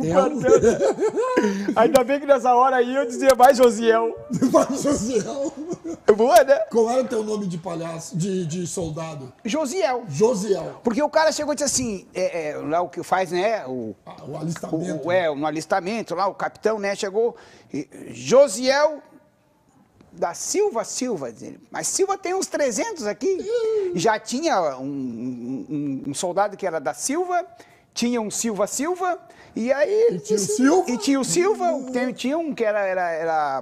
Ainda bem que nessa hora aí eu dizia mais Josiel. Vai, Josiel. Boa, né? Qual era o teu nome de palhaço, de, de soldado? Josiel. Josiel. Porque o cara chegou e disse assim, é, é, lá o que faz, né? O, Ah, o alistamento. o, é, no alistamento lá, o capitão, né? Chegou, e, Josiel da Silva Silva, dizendo, mas Silva tem uns trezentos aqui. E já tinha um, um, um soldado que era da Silva, tinha um Silva Silva, e aí... ele E tinha o disse- Silva? E tinha o Silva, tem- tinha um que era... era, era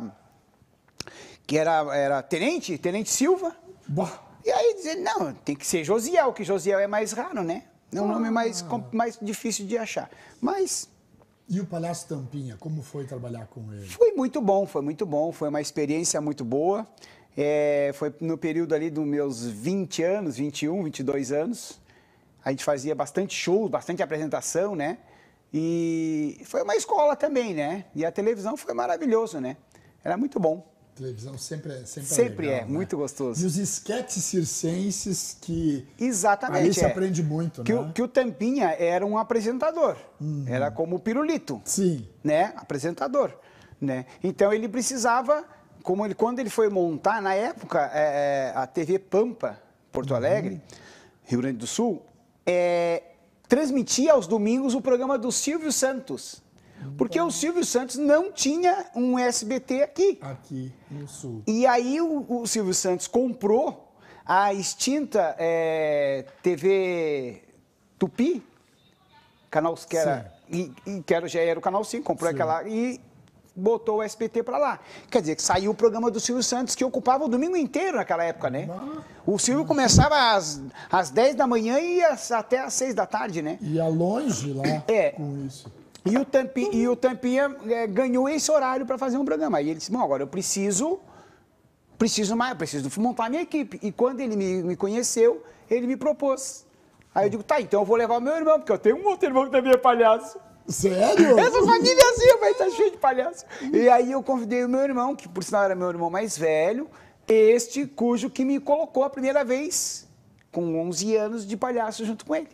que era, era tenente, tenente Silva. Bah. E aí dizer, não, tem que ser Josiel, que Josiel é mais raro, né? É um nome mais, com- mais difícil de achar. Mas E o palhaço Tampinha, como foi trabalhar com ele? foi muito bom, foi muito bom, foi uma experiência muito boa. É, foi no período ali dos meus vinte anos, vinte e um, vinte e dois anos. A gente fazia bastante show, bastante apresentação, né? E foi uma escola também, né? E a televisão foi maravilhoso, né? Era muito bom. Televisão sempre é sempre, Sempre legal, é, né? muito gostoso. E os esquetes circenses que Exatamente. ali se é. aprende muito, que né? O, que o Tampinha era um apresentador. Era como o Pirulito. Sim. Né? Apresentador. Né? Então ele precisava, como ele, quando ele foi montar, na época, é, a T V Pampa, Porto Alegre, Rio Grande do Sul, é, transmitia aos domingos o programa do Silvio Santos. Porque o Silvio Santos não tinha um S B T aqui. Aqui no sul. E aí o, o Silvio Santos comprou a extinta é, T V Tupi, canal que era, e, e que era, já era o canal cinco, comprou Sim. aquela e botou o S B T para lá. Quer dizer, que saiu o programa do Silvio Santos, que ocupava o domingo inteiro naquela época, né? O Silvio começava às, às dez da manhã e ia até às seis da tarde, né? Ia longe lá É. com isso. E o, Tampi, e o Tampinha é, ganhou esse horário para fazer um programa. Aí ele disse, bom, agora eu preciso, preciso mais, eu preciso montar a minha equipe. E quando ele me, me conheceu, ele me propôs. Aí eu digo, tá, então eu vou levar o meu irmão, porque eu tenho um outro irmão que também é palhaço. Sério? Essa família assim, vai estar cheia de palhaço. E aí eu convidei o meu irmão, que por sinal era meu irmão mais velho, este cujo que me colocou a primeira vez, com onze anos, de palhaço junto com ele.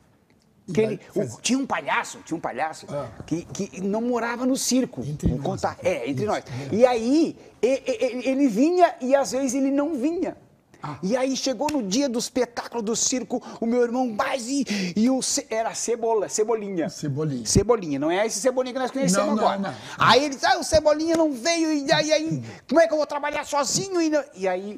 E Que daí ele, fez- o- tinha um palhaço, tinha um palhaço Ah. que, que não morava no circo. Entre Vou nós, contar. então. É, entre Isso, nós. é. E aí, e- e- ele vinha e às vezes ele não vinha. Ah. E aí chegou no dia do espetáculo do circo, o meu irmão mais e, e o ce- era cebola, cebolinha. Cebolinha. Cebolinha, não é esse cebolinha que nós conhecemos Não, não, agora. não. Aí ele disse, ah, o cebolinha não veio, e aí, aí como é que eu vou trabalhar sozinho? E, não- e aí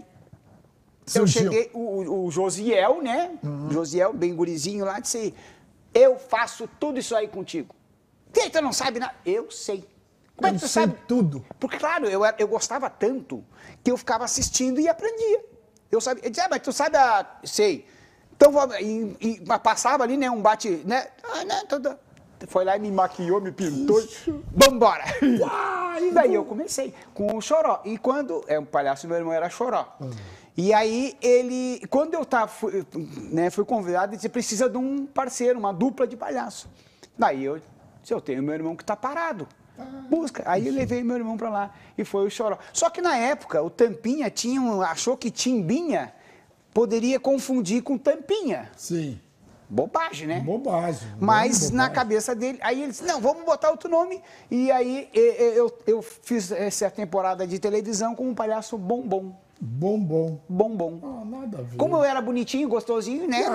eu Surgiu. cheguei, o, o Josiel, né? Josiel, bem gurizinho lá, disse, eu faço tudo isso aí contigo. Que tu não sabe nada? Eu sei. Como é Eu que tu sei sabe? tudo. Porque, claro, eu, era- eu gostava tanto que eu ficava assistindo e aprendia. Eu sabia, eu dizia, ah, mas tu sabe a... Sei. Então, vamos- e, e passava ali, né, um bate, né? Ah, né, tudo. Foi lá e me maquiou, me pintou. e Vambora! E daí eu comecei com o Choró. E quando... É um palhaço, meu irmão era Choró. E aí ele... Quando eu tava, fui, né, fui convidado, ele disse, precisa de um parceiro, uma dupla de palhaço. Daí eu disse, eu tenho meu irmão que tá parado. Busca. Aí eu levei meu irmão pra lá e foi o Choró. Só que na época o Tampinha tinha um, achou que Timbinha poderia confundir com Tampinha. Sim. Bobagem, né? Bobagem. Mas bobagem. na cabeça dele, aí ele disse, não, vamos botar outro nome. E aí e- e- eu, eu fiz essa temporada de televisão com um palhaço bombom. Bombom. Bombom. Ah, nada a ver. Como eu era bonitinho, gostosinho, né?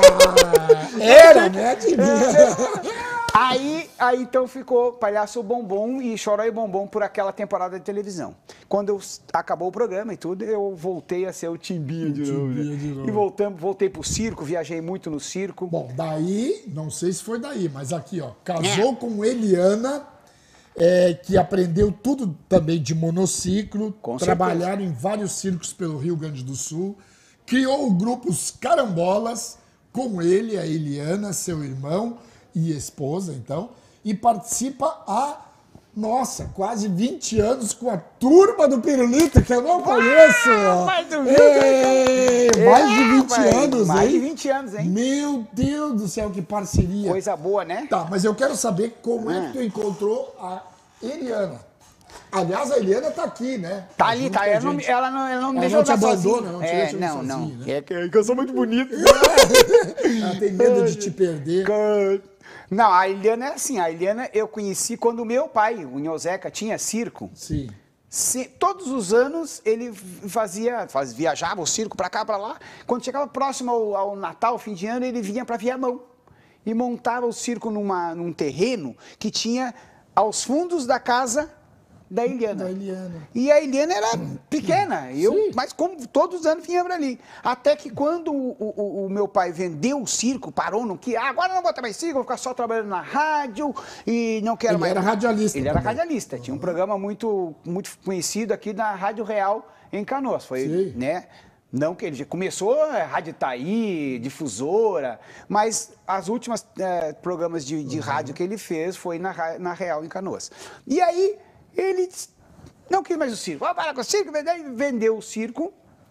Ah, era, né? Adivinha? Aí, aí então ficou Palhaço Bombom e Choró e Bombom por aquela temporada de televisão. Quando eu, acabou o programa e tudo, eu voltei a ser o Timbinha de novo. Timbinha né? de novo. E voltamos, voltei pro circo, viajei muito no circo. Bom, daí, não sei se foi daí, mas aqui, ó, casou com Eliana, é, que aprendeu tudo também de monociclo, Com trabalharam em vários circos pelo Rio Grande do Sul, criou o grupo Os Carambolas, com ele, a Eliana, seu irmão e esposa, então, e participa há Nossa, quase vinte anos com a turma do Pirulito, que eu não conheço. mais do Ei, mais de vinte É, anos, mais hein? de vinte anos, hein? Meu Deus do céu, que parceria. Coisa boa, né? Tá, mas eu quero saber como é Ah. que tu encontrou a Eliana. Aliás, a Eliana tá aqui, né? Tá ali, junto tá. com a Ela não, gente. ela não, ela não me Ela deixou não te andar abandona, sozinho. não te É, deixa não, sozinho, não. né? É que que eu sou muito bonito. Ela tem medo de te perder. Não, a Eliana é assim, a Eliana eu conheci quando o meu pai, o Nhozeca, tinha circo. Sim. Se- todos os anos ele fazia, faz, viajava o circo para cá, para lá. Quando chegava próximo ao, ao Natal, fim de ano, ele vinha para Viamão e montava o circo numa, num terreno que tinha aos fundos da casa da Eliana. Da Eliana. E a Eliana era pequena, eu, Sim. mas como todos os anos vinha para ali. Até que quando o, o- o meu pai vendeu o circo, parou, não que ah, agora não vou ter mais circo, vou ficar só trabalhando na rádio e não quero Ele mais. era radialista Ele era também. radialista, tinha um programa muito, muito conhecido aqui na Rádio Real em Canoas. Foi, Sim. né? Não que ele já começou a Rádio Itaí, difusora, mas as últimas eh, programas de, de rádio que ele fez foi na, ra- na Real em Canoas. E aí ele disse, não quis mais o circo, vamos parar com o circo, daí vendeu o circo,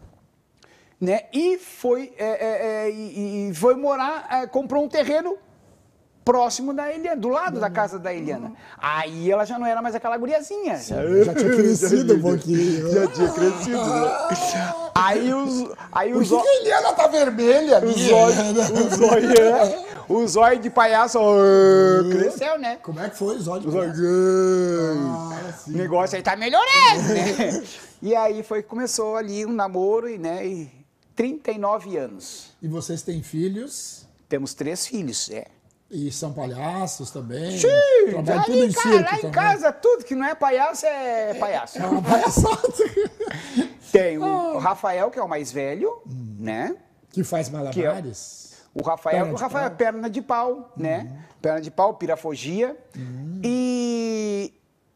né? E foi, é, é, é, e, e foi morar, é, comprou um terreno próximo da Eliana, do lado da casa da Eliana. Aí ela já não era mais aquela guriazinha. Já tinha crescido um pouquinho. Já tinha crescido, né? Aí os. Aí Por os que, que a Eliana tá vermelha ali? o zóio, é, o zóio de palhaço ó, cresceu, né? Como é que foi os olhos? O zóio, Ah, o sim. negócio aí tá melhorando, né? E aí foi que começou ali um namoro, e, né? E trinta e nove anos. E vocês têm filhos? Temos três filhos, é. E são palhaços também? Sim, Trabalham ali, tudo em cara, circo lá em também. casa, tudo que não é palhaço é palhaço. É uma palhaçada. Tem o Rafael, que é o mais velho, né? Que faz malabares? O Rafael, Perna o de Rafael é pau. perna de pau, né? Perna de pau, pirafogia. E,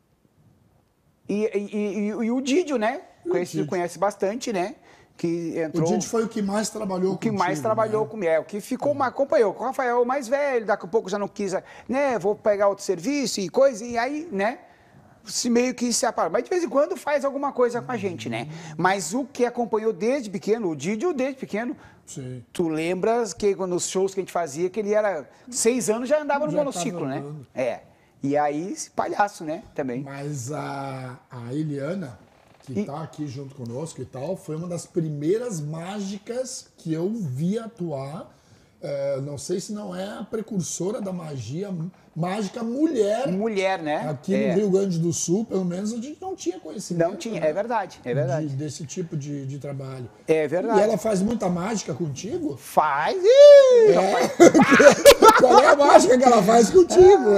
e, e, e- e o Dídio, né? Conhece, Dídio. conhece bastante, né? Que O entrou. Didi foi o que mais trabalhou O que contigo, mais trabalhou né? comigo, é, o que ficou, mais acompanhou. O Rafael é o mais velho, daqui a pouco já não quis, né? Vou pegar outro serviço e coisa, e aí, né? Se meio que se aparta. Mas de vez em quando faz alguma coisa com a gente, né? Mas o que acompanhou desde pequeno, o Dídio desde pequeno, Sim. tu lembras que quando os shows que a gente fazia, que ele era seis anos já andava no Já monociclo, tava né? andando. É. E aí, esse palhaço, né? Também. Mas a, a Eliana, que E- está aqui junto conosco e tal, foi uma das primeiras mágicas que eu vi atuar. É, não sei se não é a precursora da magia mágica mulher. Mulher, né? Aqui É. no Rio Grande do Sul, pelo menos, a gente não tinha conhecimento. Não tinha, né, é verdade, é verdade. de- desse tipo de, de trabalho. É verdade. E ela faz muita mágica contigo? Faz. Ih, rapaz. Qual é a mágica que ela faz contigo?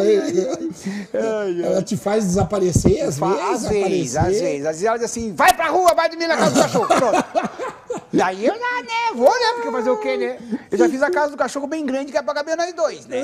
aí? Ela te faz desaparecer às vezes? Às vezes, aparecer? às vezes. Às vezes ela diz assim, vai pra rua, vai dormir na casa do cachorro. Pronto. E aí eu, ah, né, vou, né? Porque fazer o quê, né? Eu já fiz a casa do cachorro bem grande, que é pra caber nós dois, né?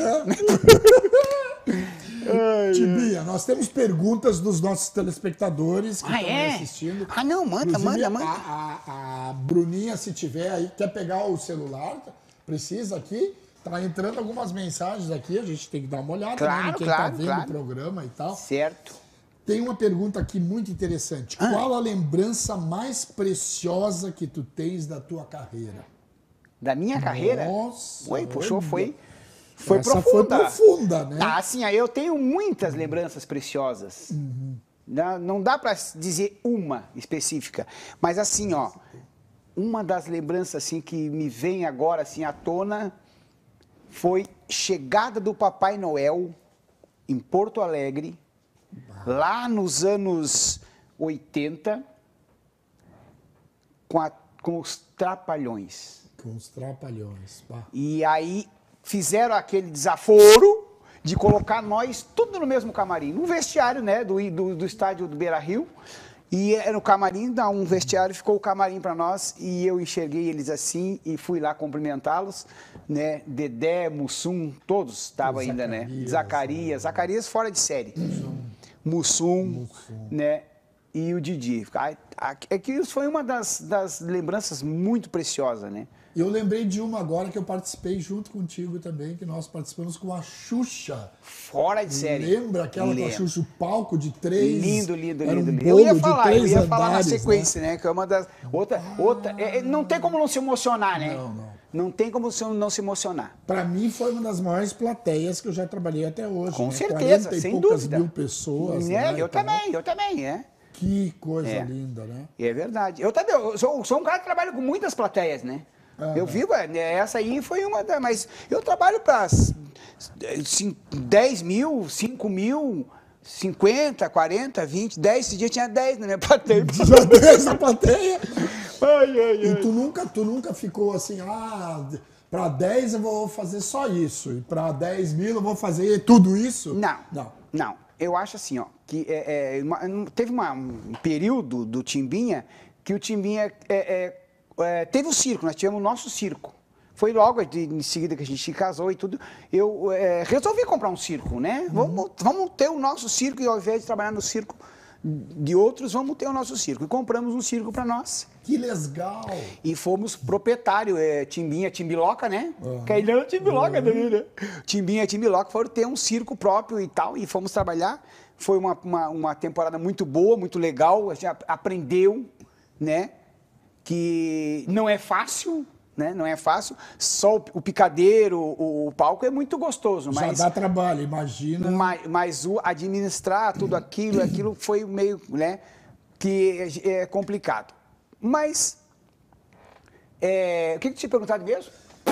Tibia, nós temos perguntas dos nossos telespectadores que Ah, estão é? aí assistindo. Ah, não, manda, Inclusive, manda, manda. A, a- a Bruninha, se tiver aí, quer pegar o celular, precisa aqui. Tá entrando algumas mensagens aqui, a gente tem que dar uma olhada, Claro, né, em quem claro, tá vendo claro. o programa e tal. Certo. Tem uma pergunta aqui muito interessante. Ah. Qual a lembrança mais preciosa que tu tens da tua carreira? Da minha carreira? Nossa, Oi, puxou, olha. foi, foi Essa profunda. foi profunda, né? Ah, assim, aí eu tenho muitas lembranças preciosas. Não, não dá pra dizer uma específica, mas assim, ó, uma das lembranças assim que me vem agora assim à tona foi chegada do Papai Noel em Porto Alegre, lá nos anos oitenta, com, a- com os Trapalhões. Com os trapalhões. Bah. E aí fizeram aquele desaforo de colocar nós tudo no mesmo camarim, no vestiário, né, do, do, do estádio do Beira-Rio. E é no camarim, dá um vestiário, ficou o camarim para nós e eu enxerguei eles assim e fui lá cumprimentá-los, né? Dedé, Mussum, todos estavam ainda, né? Zacarias, Zacarias, Zacarias fora de série. Mussum, né? e o Didi. É que isso foi uma das, das lembranças muito preciosas, né? Eu lembrei de uma agora que eu participei junto contigo também, que nós participamos com a Xuxa. Fora de série. Lembra aquela Lembro. com a Xuxa, o palco de três? Lindo, lindo, era lindo. Um lindo. Eu ia bolo falar, de eu três ia falar na andares, sequência, né? né? Que é uma das. Outra. Ah. outra é, não tem como não se emocionar, né? Não, não. Não tem como não se emocionar. Para mim foi uma das maiores plateias que eu já trabalhei até hoje. Com né? certeza, quarenta e sem poucas dúvida. mil pessoas. É, né, eu e tal. também, eu também, é. Que coisa É. linda, né? É verdade. Eu também, eu sou, sou um cara que trabalha com muitas plateias, né? Aham. Eu vivo, é, essa aí foi uma das. Mas eu trabalho para dez mil, cinco mil, cinquenta, quarenta, vinte, dez. Esse dia tinha dez na minha plateia. Já dez na plateia? Ai, ai, ai. E tu nunca, tu nunca ficou assim, ah, para dez eu vou fazer só isso, e para dez mil eu vou fazer tudo isso? Não, Não. não. Eu acho assim, ó, que é, é, uma- teve uma- um período do Timbinha que o Timbinha é, é, é, teve o circo, nós tivemos o nosso circo. Foi logo de, em seguida que a gente se casou e tudo, eu é, resolvi comprar um circo, né? Vamos, vamos ter o nosso circo e ao invés de trabalhar no circo de outros, vamos ter o nosso circo. E compramos um circo para nós. Que legal! E fomos proprietário, é, Timbinha, Timbiloca, né? Que aí não é Timbiloca também, né? Timbinha, Timbiloca foram ter um circo próprio e tal, e fomos trabalhar. Foi uma, uma, uma temporada muito boa, muito legal, a gente a- aprendeu, né? Que não é fácil, né? Não é fácil. Só o, o picadeiro, o, o palco é muito gostoso, Já mas... dá trabalho, imagina. Mas, mas o administrar tudo aquilo, aquilo foi meio, né, que é, é complicado. Mas, é, o que que te tinha perguntado mesmo?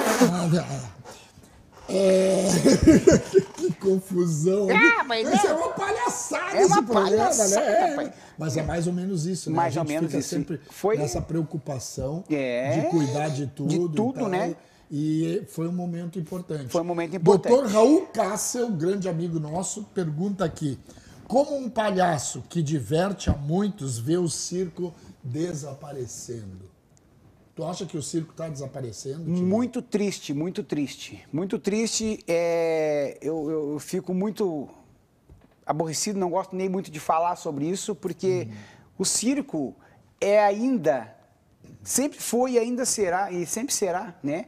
É... que confusão. Ah, mas Isso é- é uma palhaçada é uma esse programa, palhaçada, né? É. pai. Mas é mais ou menos isso, né? Mais a ou gente menos fica isso. sempre Foi- nessa preocupação É, de cuidar de tudo. de e tudo, tal. né? E foi um momento importante. Foi um momento importante. doutor Raul Cássel, grande amigo nosso, pergunta aqui: como um palhaço que diverte a muitos vê o circo desaparecendo? Tu acha que o circo está desaparecendo? Tio? Muito triste, muito triste. Muito triste. É, eu, eu- eu fico muito aborrecido, não gosto nem muito de falar sobre isso, porque o circo é ainda, sempre foi e ainda será, e sempre será, né?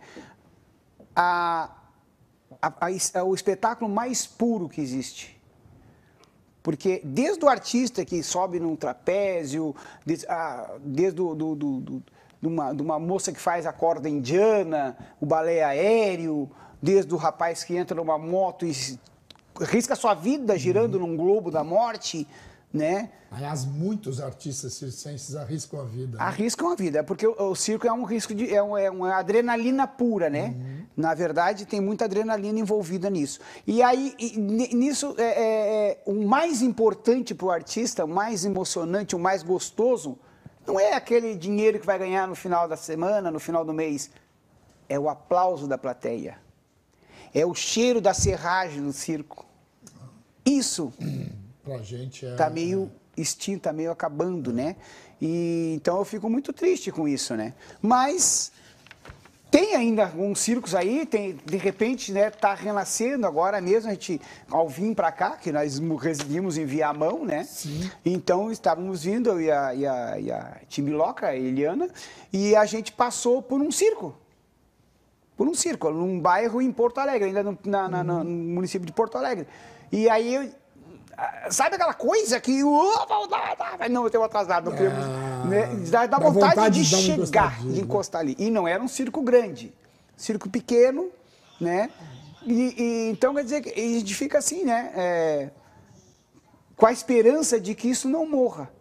A, a- a es- é o espetáculo mais puro que existe. Porque desde o artista que sobe num trapézio, desde, a- desde o, do, do- do- de, uma, de uma moça que faz a corda indiana, o balé aéreo, desde o rapaz que entra numa moto e se- risca sua vida girando num globo da morte, né? Aliás, muitos artistas circenses arriscam a vida. né? Arriscam a vida, porque o, o circo é um risco de. É, um- é uma adrenalina pura, né? Na verdade, tem muita adrenalina envolvida nisso. E aí, e ni- nisso, é, é, é, o mais importante para o artista, o mais emocionante, o mais gostoso, não é aquele dinheiro que vai ganhar no final da semana, no final do mês. É o aplauso da plateia. É o cheiro da serragem do circo. Isso Pra gente é. tá meio extinto, tá meio acabando, né? E então eu fico muito triste com isso, né? Mas tem ainda alguns circos aí, tem, de repente, né, tá renascendo agora mesmo, a gente, ao vir para cá, que nós residimos em Viamão, né? Sim. Então estávamos vindo, eu e a, e a, e a Timbiloca, a Eliana, e a gente passou por um circo. Por um circo, num bairro em Porto Alegre, ainda no, na- na- no município de Porto Alegre. E aí, eu, ah, sabe aquela coisa que... Uh, não, eu tenho atrasado, não podemos... Ah, né? Dá, dá dá vontade, vontade de de dar uma chegar, encostadinha, de né? encostar ali. E não era um circo grande, circo pequeno, né? E, e então, quer dizer, que a gente fica assim, né? É, com a esperança de que isso não morra.